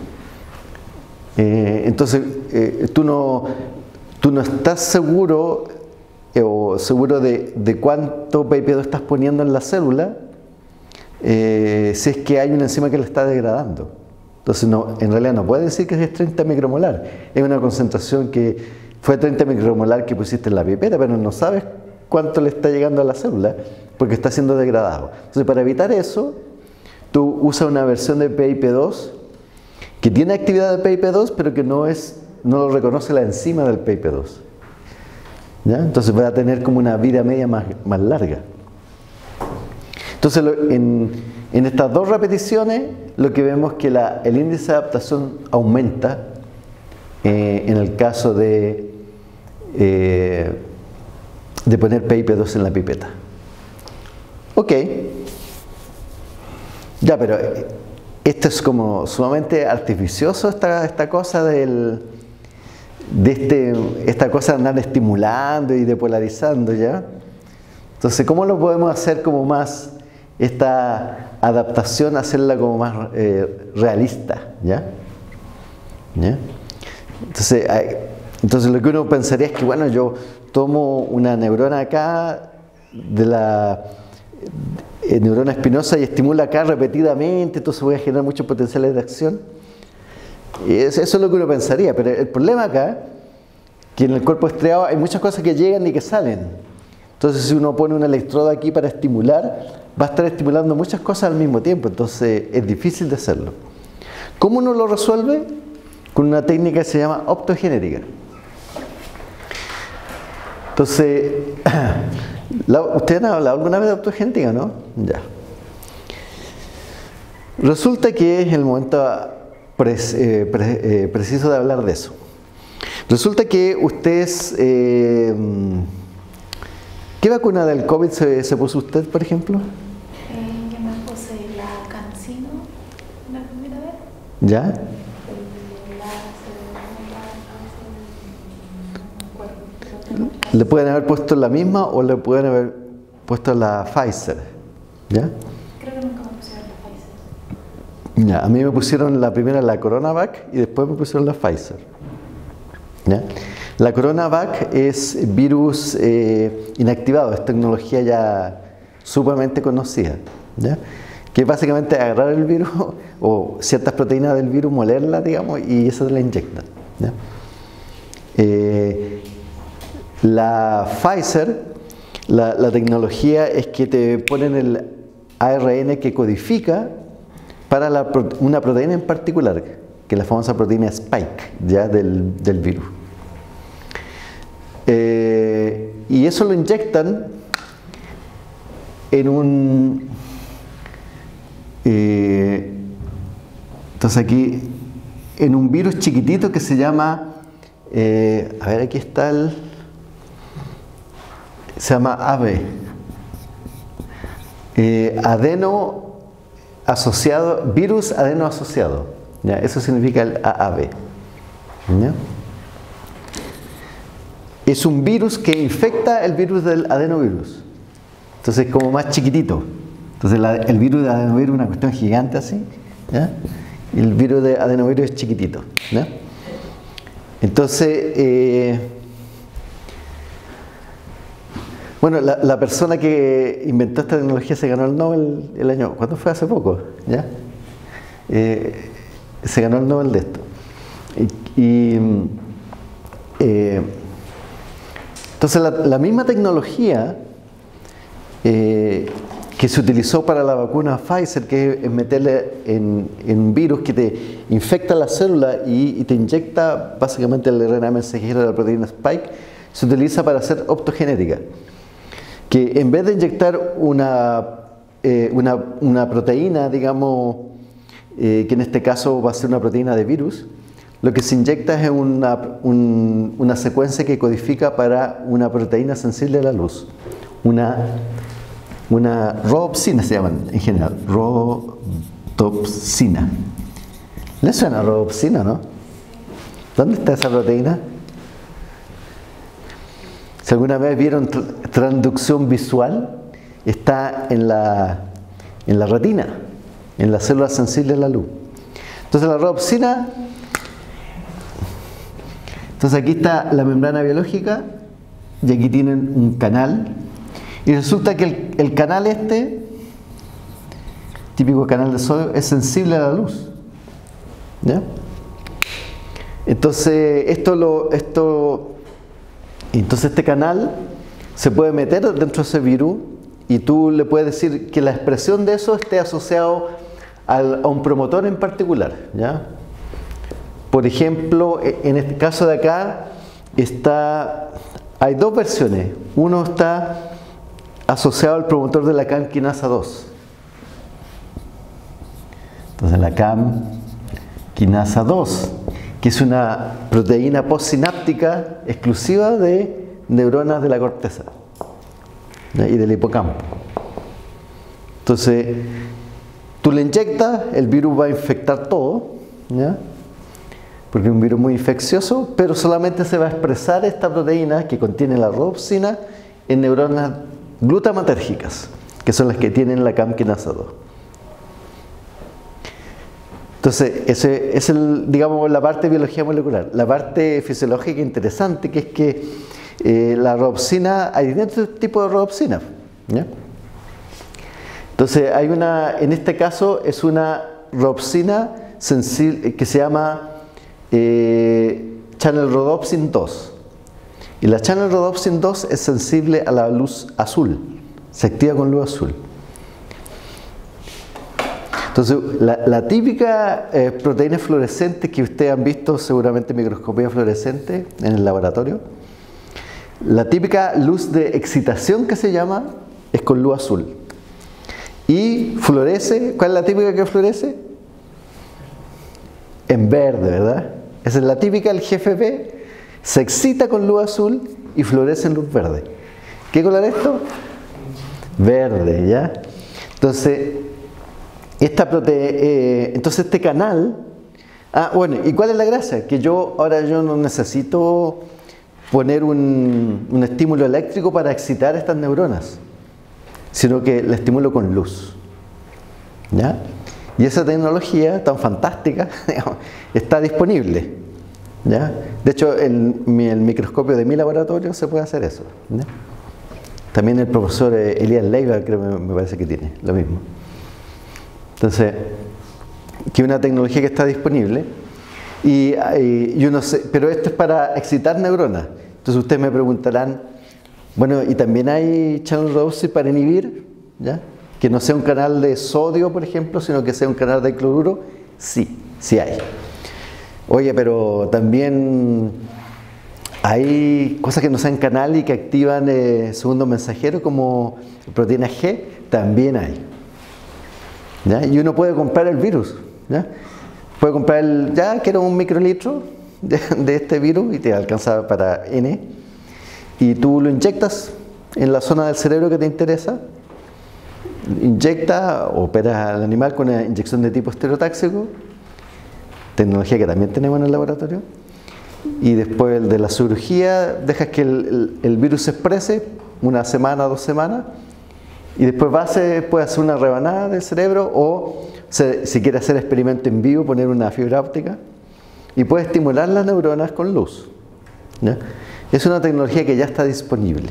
Entonces, tú no estás seguro o seguro de cuánto PIP2 estás poniendo en la célula, si es que hay una enzima que la está degradando. Entonces, en realidad no puede decir que es 30 micromolar. Es una concentración que fue 30 micromolar que pusiste en la pipeta, pero no sabes cuánto le está llegando a la célula porque está siendo degradado. Entonces, para evitar eso, tú usas una versión de PIP2 que tiene actividad de PIP2, pero que no lo reconoce la enzima del PIP2, ¿ya? Entonces va a tener como una vida media más larga. Entonces, en estas dos repeticiones, lo que vemos es que el índice de adaptación aumenta en el caso de poner PIP2 en la pipeta. Ok. Ya, pero esto es como sumamente artificioso, esta cosa esta cosa de andar estimulando y depolarizando, ¿ya? Entonces, ¿cómo lo podemos hacer como más, esta adaptación, hacerla como más realista, ¿ya? ¿Ya? Entonces lo que uno pensaría es que, bueno, yo tomo una neurona acá, de la neurona espinosa, y estimulo acá repetidamente, entonces voy a generar muchos potenciales de acción. Eso es lo que uno pensaría, pero el problema acá es que en el cuerpo estriado hay muchas cosas que llegan y que salen. Entonces, si uno pone un electrodo aquí para estimular, va a estar estimulando muchas cosas al mismo tiempo, entonces es difícil de hacerlo. ¿Cómo uno lo resuelve? Con una técnica que se llama optogenética. Entonces, ¿ustedes han hablado alguna vez de optogenética, no? Ya. Resulta que es el momento preciso de hablar de eso. Resulta que ustedes, ¿qué vacuna del COVID se puso usted, por ejemplo? Yo me puse la CanSino la primera vez. ¿Ya? ¿Le pueden haber puesto la misma o le pueden haber puesto la Pfizer? ¿Ya? Creo que nunca me pusieron la Pfizer. Ya, a mí me pusieron la primera, la CoronaVac, y después me pusieron la Pfizer. ¿Ya? La CoronaVac es virus inactivado, es tecnología ya sumamente conocida, ¿ya? Que es básicamente agarrar el virus o ciertas proteínas del virus, molerlas, digamos, y eso la inyectan, ¿ya? La Pfizer, la tecnología es que te ponen el ARN que codifica para una proteína en particular, que es la famosa proteína Spike, ¿ya? del virus. Y eso lo inyectan en un... entonces aquí, en un virus chiquitito que se llama... a ver, aquí está se llama AVE. Adeno asociado, virus adeno asociado. ¿Ya? Eso significa el AAV. ¿Ya? Es un virus que infecta el virus del adenovirus. Entonces es como más chiquitito. Entonces el virus del adenovirus es una cuestión gigante así, ¿ya? y el virus de adenovirus es chiquitito, ¿no? Entonces, bueno, la persona que inventó esta tecnología se ganó el Nobel el año, ¿cuándo fue? Hace poco, ¿ya? Se ganó el Nobel de esto. Entonces la misma tecnología que se utilizó para la vacuna Pfizer, que es meterle en un virus que te infecta la célula y te inyecta básicamente el RNA mensajero de la proteína Spike, se utiliza para hacer optogenética. Que en vez de inyectar una proteína, digamos, que en este caso va a ser una proteína de virus, lo que se inyecta es una secuencia que codifica para una proteína sensible a la luz. Una rodopsina se llaman en general, rodopsina. ¿Les suena rodopsina, no? ¿Dónde está esa proteína? Si alguna vez vieron transducción visual, está en la retina, en las células sensibles a la luz. Entonces la rodopsina, entonces aquí está la membrana biológica y aquí tienen un canal. Y resulta que el canal típico canal de sodio, es sensible a la luz, ¿ya? Entonces este canal se puede meter dentro de ese virus y tú le puedes decir que la expresión de eso esté asociado a un promotor en particular, ¿ya? Por ejemplo, en este caso de acá hay dos versiones. Uno está asociado al promotor de la CAM quinasa 2. Entonces la CAM quinasa 2, que es una proteína postsináptica exclusiva de neuronas de la corteza, ¿ya? Y del hipocampo. Entonces tú le inyectas, el virus va a infectar todo, ¿ya? Porque es un virus muy infeccioso, pero solamente se va a expresar esta proteína que contiene la rodopsina en neuronas glutamatérgicas, que son las que tienen la CAM quinasa 2. Entonces, ese es digamos, la parte de biología molecular. La parte fisiológica interesante, que es que la rodopsina, hay distintos tipos de rodopsina, ¿ya? Entonces, en este caso, es una rodopsina sensible que se llama Channel Rhodopsin 2. Y la Channel Rhodopsin 2 es sensible a la luz azul, se activa con luz azul. Entonces, la típica proteína fluorescente que ustedes han visto seguramente en microscopía fluorescente en el laboratorio, la típica luz de excitación que se llama, es con luz azul. Y florece, ¿cuál es la típica que florece? En verde, ¿verdad? Esa es la típica, el GFP. Se excita con luz azul y florece en luz verde. ¿Qué color es esto? Verde, ¿ya? Entonces, entonces este canal... bueno, ¿y cuál es la gracia? Que ahora yo no necesito poner un estímulo eléctrico para excitar estas neuronas, sino que la estimulo con luz, ¿ya? Y esa tecnología tan fantástica está disponible, ¿ya? De hecho, el microscopio de mi laboratorio se puede hacer eso, ¿ya? También el profesor Elías Leiva, creo, me parece que tiene lo mismo. Entonces, que una tecnología que está disponible pero esto es para excitar neuronas. Entonces ustedes me preguntarán, bueno, ¿y también hay channel rhodopsin para inhibir? ¿Ya? Que no sea un canal de sodio, por ejemplo, sino que sea un canal de cloruro. Sí, sí hay. Oye, pero también hay cosas que no sean canal y que activan segundo mensajero, como proteína G, también hay, ¿ya? Y uno puede comprar el virus, ¿ya? Puede comprar quiero un microlitro de este virus y te alcanza para N, y tú lo inyectas en la zona del cerebro que te interesa, operas al animal con una inyección de tipo estereotáxico, tecnología que también tenemos en el laboratorio, y después de la cirugía dejas que el virus se exprese una semana, 2 semanas, y después puedes hacer una rebanada del cerebro o si quiere hacer experimento en vivo, poner una fibra óptica y puede estimular las neuronas con luz, ¿ya? Es una tecnología que ya está disponible.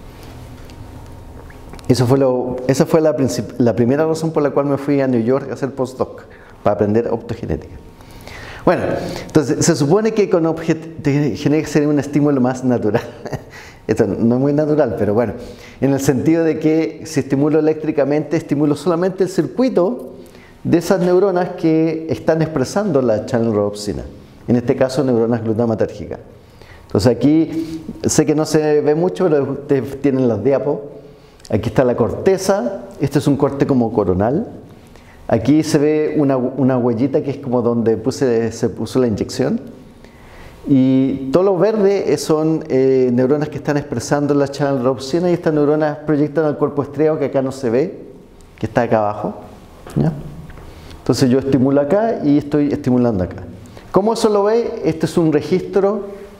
Esa fue la primera razón por la cual me fui a New York a hacer postdoc, para aprender optogenética. Bueno, entonces se supone que con optogenética sería un estímulo más natural. Esto no es muy natural, pero bueno, en el sentido de que si estimulo eléctricamente, estimulo solamente el circuito de esas neuronas que están expresando la channel rhodopsina, en este caso neuronas glutamatérgicas. Entonces aquí, sé que no se ve mucho, pero ustedes tienen los diapos. Aquí está la corteza, este es un corte como coronal. Aquí se ve una huellita que es como donde se puso la inyección. Y todo lo verde son neuronas que están expresando la channel rhodopsina y estas neuronas proyectan al cuerpo estriado que acá no se ve, que está acá abajo, ¿ya? Entonces yo estimulo acá y estoy estimulando acá. ¿Cómo eso lo ve? Este es un registro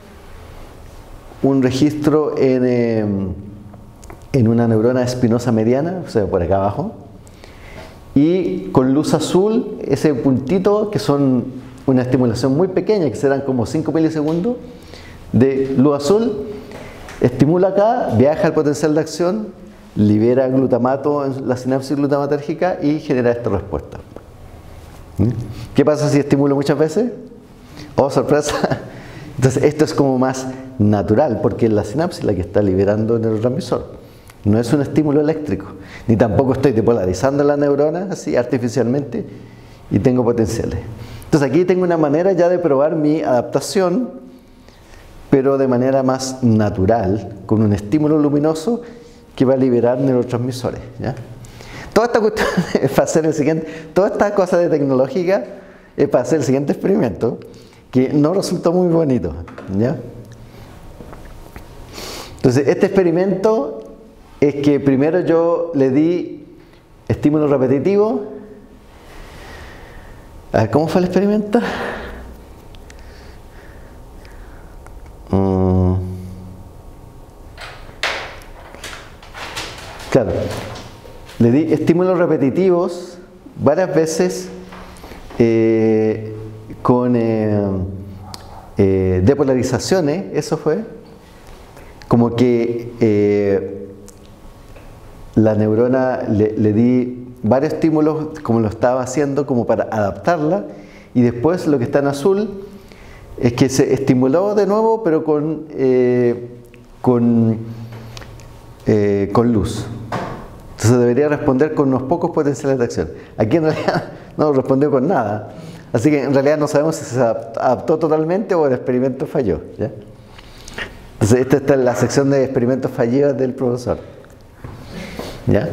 en una neurona espinosa mediana, o sea, por acá abajo. Y con luz azul, ese puntito, que son una estimulación muy pequeña, que serán como 5 milisegundos de luz azul, estimula acá, viaja al potencial de acción, libera glutamato en la sinapsis glutamatérgica y genera esta respuesta. ¿Qué pasa si estimulo muchas veces? Oh, sorpresa. Entonces esto es como más natural, porque es la sinapsis la que está liberando el neurotransmisor. No es un estímulo eléctrico, ni tampoco estoy depolarizando la neurona así artificialmente y tengo potenciales. Entonces aquí tengo una manera ya de probar mi adaptación, pero de manera más natural, con un estímulo luminoso que va a liberar neurotransmisores, ¿ya? Toda esta cuestión es para hacer toda esta cosa de tecnológica es para hacer el siguiente experimento, que no resultó muy bonito, ¿ya? Entonces este experimento es que primero yo le di estímulo repetitivo. A ver, ¿cómo fue el experimento? Claro, le di estímulos repetitivos varias veces con depolarizaciones, eso fue, como que la neurona le di varios estímulos como lo estaba haciendo como para adaptarla, y después lo que está en azul es que se estimuló de nuevo pero con luz. Entonces debería responder con unos pocos potenciales de acción. Aquí en realidad no respondió con nada, así que en realidad no sabemos si se adaptó totalmente o el experimento falló, ¿ya? Entonces esta está en la sección de experimentos fallidos del profesor, ¿ya?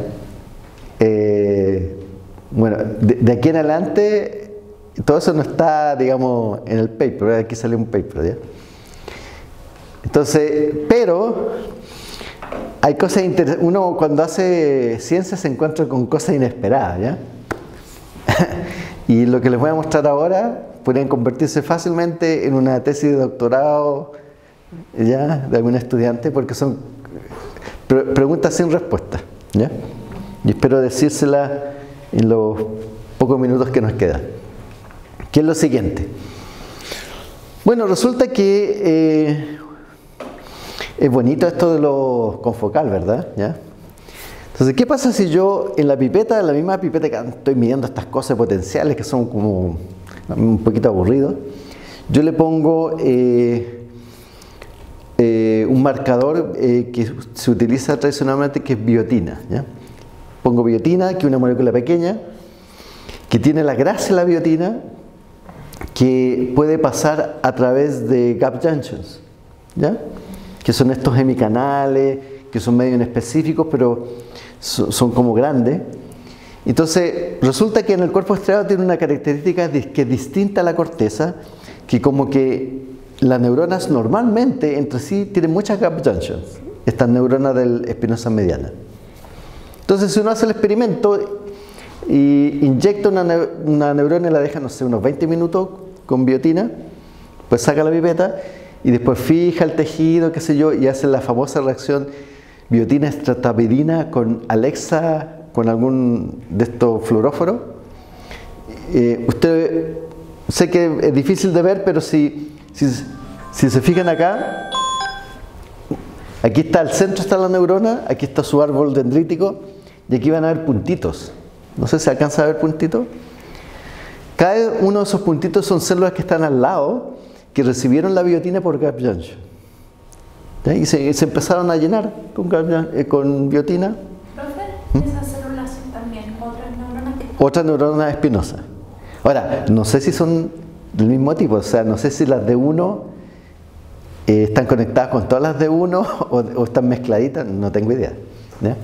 Bueno, de aquí en adelante todo eso no está, digamos, en el paper, ¿verdad? Aquí salió un paper, ¿ya? Entonces, pero hay cosas interesantes. Uno cuando hace ciencia se encuentra con cosas inesperadas, ¿ya? Y lo que les voy a mostrar ahora podrían convertirse fácilmente en una tesis de doctorado, ¿ya?, de algún estudiante, porque son preguntas sin respuesta, ¿ya? Y espero decírselas en los pocos minutos que nos quedan. ¿Qué es lo siguiente? Bueno, resulta que es bonito esto de lo confocal, ¿verdad? ¿Ya? Entonces, ¿qué pasa si yo en la pipeta, en la misma pipeta que estoy midiendo estas cosas potenciales que son como un poquito aburridos, yo le pongo un marcador que se utiliza tradicionalmente, que es biotina, ¿ya? Pongo biotina, que es una molécula pequeña que tiene la gracia de la biotina, que puede pasar a través de gap junctions, ¿ya?, que son estos hemicanales, que son medio inespecíficos, pero son como grandes. Entonces, resulta que en el cuerpo estriado tiene una característica que es distinta a la corteza, que como que las neuronas normalmente entre sí tienen muchas gap junctions, estas neuronas del espinosa mediana. Entonces, si uno hace el experimento y inyecta una neurona y la deja, no sé, unos 20 minutos con biotina, pues saca la pipeta y después fija el tejido, qué sé yo, y hace la famosa reacción biotina estratabidina con Alexa, con algún de estos fluoróforos, usted, sé que es difícil de ver, pero si se fijan acá, aquí está el centro, está la neurona, aquí está su árbol dendrítico, y aquí van a ver puntitos. No sé si alcanza a ver puntitos. Cada uno de esos puntitos son células que están al lado, que recibieron la biotina por gap junction. Y se empezaron a llenar con biotina. Profe, esas células son también otras neuronas que... Otras neuronas espinosas. Ahora, no sé si son del mismo tipo, o sea, no sé si las de uno están conectadas con todas las de uno o están mezcladitas, no tengo idea. ¿Ya?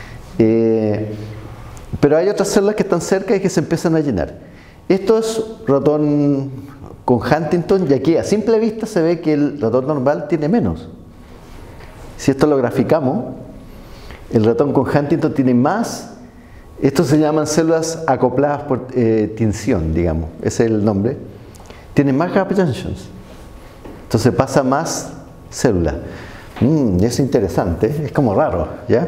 Pero hay otras células que están cerca y que se empiezan a llenar. Esto es ratón con Huntington, y aquí a simple vista se ve que el ratón normal tiene menos. Si esto lo graficamos, el ratón con Huntington tiene más. Estos se llaman células acopladas por tinción, digamos, ese es el nombre. Tienen más gap junctions. Entonces pasa más células. Es interesante, es como raro, ¿ya?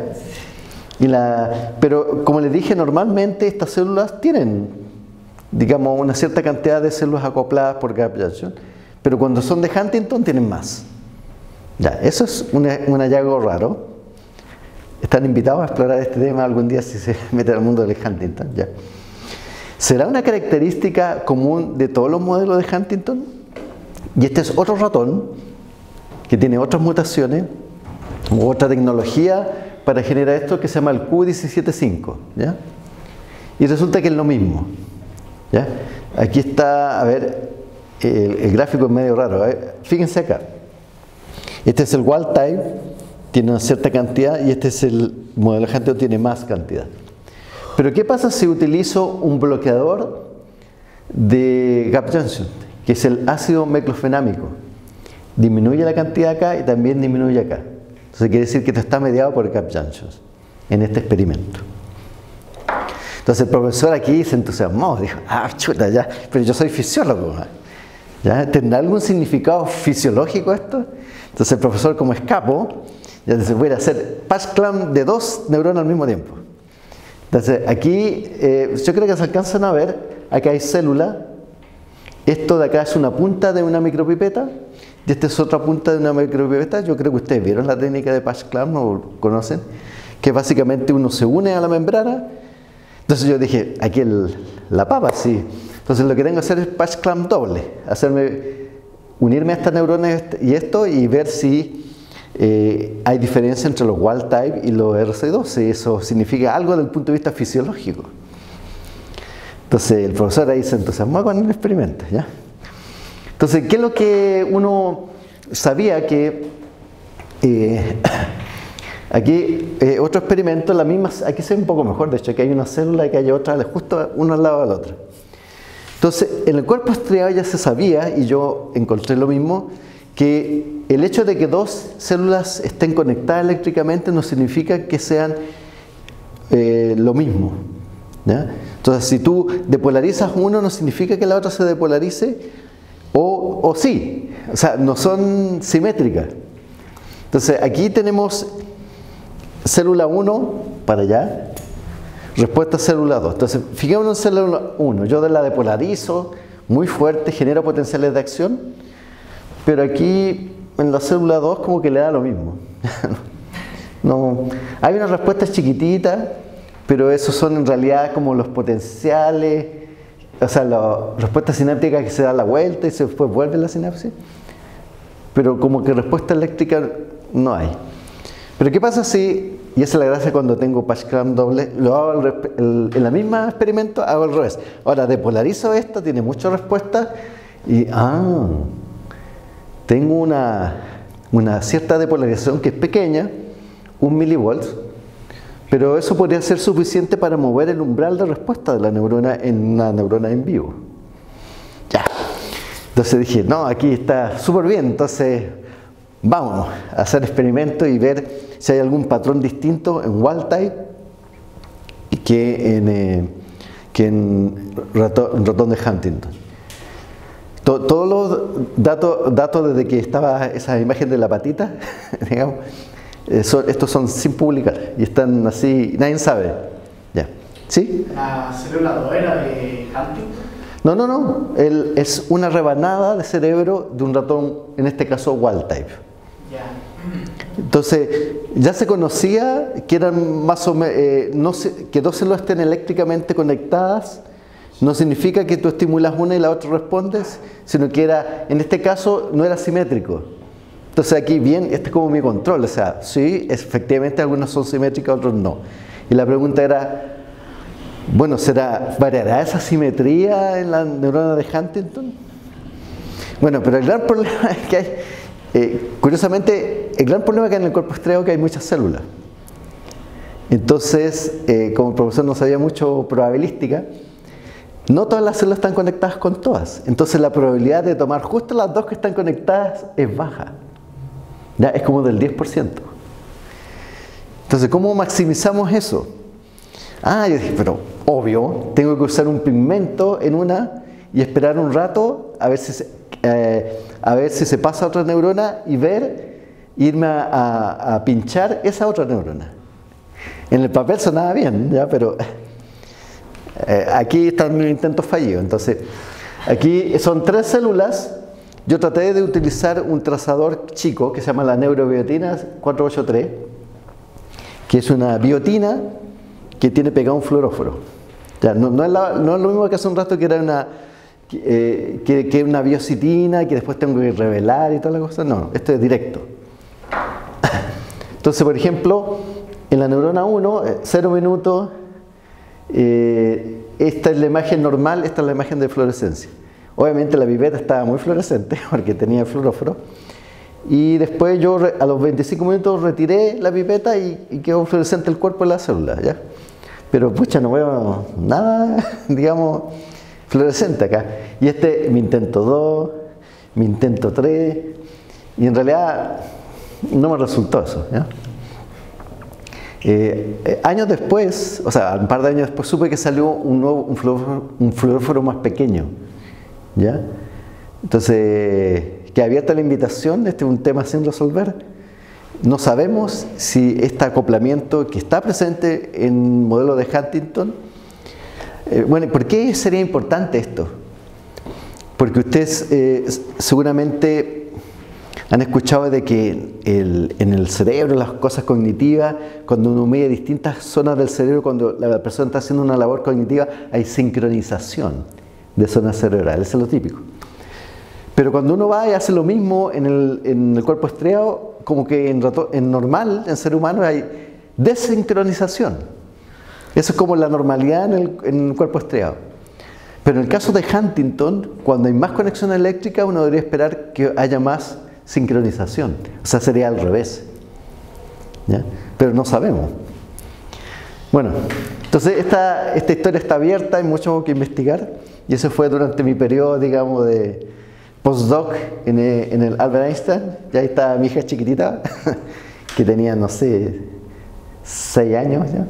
Pero como les dije, normalmente estas células tienen, digamos, una cierta cantidad de células acopladas por gap junction, pero cuando son de Huntington tienen más. Ya, eso es un hallazgo raro. Están invitados a explorar este tema algún día si se meten al mundo del Huntington. ¿Ya? ¿Será una característica común de todos los modelos de Huntington? Y este es otro ratón que tiene otras mutaciones u otra tecnología para generar esto que se llama el Q175. ¿Ya? Y resulta que es lo mismo. ¿Ya? Aquí está, a ver, el gráfico es medio raro. Fíjense acá. Este es el wild type, tiene una cierta cantidad, y este es el modelo Huntington, tiene más cantidad. Pero ¿qué pasa si utilizo un bloqueador de gap junction, que es el ácido meclofenámico? Disminuye la cantidad acá y también disminuye acá. Entonces quiere decir que esto está mediado por gap junctions en este experimento. Entonces el profesor aquí se entusiasmó, dijo, chuta, ya, pero yo soy fisiólogo. ¿Ya? ¿Tendrá algún significado fisiológico esto? Entonces el profesor, como es capo, ya se puede hacer patch clamp de 2 neuronas al mismo tiempo. Entonces aquí, yo creo que se alcanzan a ver, acá hay célula, esto de acá es una punta de una micropipeta, y esta es otra punta de una micropipeta. Yo creo que ustedes vieron la técnica de patch clamp, o conocen, que básicamente uno se une a la membrana. Entonces yo dije, aquí la papa, sí. Entonces lo que tengo que hacer es patch clamp doble, unirme a esta neurona y esto, y ver si hay diferencia entre los wild type y los RC2, si eso significa algo desde el punto de vista fisiológico. Entonces el profesor ahí se entusiasmó con el experimento, ¿ya? Entonces, ¿qué es lo que uno sabía? Que aquí otro experimento, la misma, aquí se ve un poco mejor, de hecho, que hay una célula y que hay otra, justo uno al lado de la otra. Entonces, en el cuerpo estriado ya se sabía, y yo encontré lo mismo, que el hecho de que dos células estén conectadas eléctricamente no significa que sean lo mismo. ¿Ya? Entonces, si tú depolarizas uno, no significa que la otra se depolarice, o sí, o sea, no son simétricas. Entonces, aquí tenemos célula 1 para allá, respuesta a célula 2. Entonces, fijémonos en célula 1. Yo la depolarizo muy fuerte, genero potenciales de acción, pero aquí en la célula 2 como que le da lo mismo. No, hay unas respuestas chiquititas, pero esos son en realidad como los potenciales, o sea, las respuestas sinápticas que se da la vuelta y se después vuelve la sinapsis. Pero como que respuesta eléctrica no hay. Pero ¿qué pasa si, y esa es la gracia cuando tengo patch clamp doble, lo hago en la misma experimento, hago al revés? Ahora depolarizo esto, tiene mucha respuesta, y tengo una cierta depolarización que es pequeña, 1 milivolts, pero eso podría ser suficiente para mover el umbral de respuesta de la neurona en una neurona en vivo. Ya. Entonces dije, no, aquí está súper bien, entonces vamos a hacer experimentos y ver si hay algún patrón distinto en wild type que en ratón de Huntington. Todos los datos desde que estaba esa imagen de la patita, digamos, estos son sin publicar y están así, nadie sabe. Ya. ¿Sí? ¿La célula 2 era de Huntington? No. Es una rebanada de cerebro de un ratón, en este caso wild type. Ya. Entonces, ya se conocía que eran más o menos, que dos células estén eléctricamente conectadas, no significa que tú estimulas una y la otra respondes, sino que era, en este caso, no era simétrico. Entonces aquí bien, este es como mi control, o sea, sí, efectivamente algunos son simétricos, otros no. Y la pregunta era, bueno, ¿variará esa simetría en la neurona de Huntington? Bueno, pero el gran problema es que hay, curiosamente, el gran problema es que en el cuerpo estriado que hay muchas células. Entonces, como el profesor no sabía mucho probabilística, no todas las células están conectadas con todas. Entonces la probabilidad de tomar justo las dos que están conectadas es baja. Ya es como del 10%. Entonces, ¿cómo maximizamos eso? Yo dije, pero obvio, tengo que usar un pigmento en una y esperar un rato a ver si se pasa a otra neurona y irme a pinchar esa otra neurona. En el papel sonaba bien, ¿ya? Pero aquí están mis intentos fallidos. Entonces, aquí son 3 células. Yo traté de utilizar un trazador chico que se llama la neurobiotina 483, que es una biotina que tiene pegado un fluoróforo. Ya, no es lo mismo que hace un rato que era una biocitina que después tengo que revelar y toda la cosa. No, esto es directo. Entonces, por ejemplo, en la neurona 1, 0 minutos, esta es la imagen normal, esta es la imagen de fluorescencia. Obviamente la pipeta estaba muy fluorescente porque tenía fluoróforo. Y después yo a los 25 minutos retiré la pipeta y quedó fluorescente el cuerpo de la célula, ¿ya? Pero pucha, no veo nada, digamos, fluorescente acá. Y mi intento 2, mi intento 3, y en realidad no me resultó eso, ¿ya? Años después, o sea, un par de años después, supe que salió un fluoróforo más pequeño, ¿ya? Entonces, que abierta la invitación, este es un tema sin resolver. No sabemos si este acoplamiento que está presente en modelo de Huntington, bueno, ¿por qué sería importante esto? Porque ustedes seguramente han escuchado de que en el cerebro, las cosas cognitivas, cuando uno mide distintas zonas del cerebro, cuando la persona está haciendo una labor cognitiva, hay sincronización de zonas cerebrales, eso es lo típico. Pero cuando uno va y hace lo mismo en el cuerpo estriado, como que en normal, en ser humano, hay desincronización. Eso es como la normalidad en el cuerpo estriado. Pero en el caso de Huntington, cuando hay más conexión eléctrica, uno debería esperar que haya más sincronización. O sea, sería al revés, ¿ya? Pero no sabemos. Bueno, entonces esta historia está abierta, hay mucho que investigar. Y eso fue durante mi periodo, digamos, de postdoc en el Albert Einstein. Y ahí está mi hija chiquitita, que tenía, no sé, 6 años ya.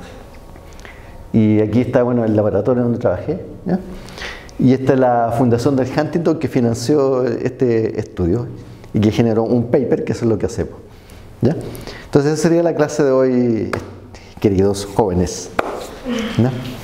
Y aquí está, bueno, el laboratorio donde trabajé, ¿ya? Y esta es la fundación del Huntington que financió este estudio y que generó un paper, que eso es lo que hacemos, ¿ya? Entonces esa sería la clase de hoy, queridos jóvenes, ¿ya?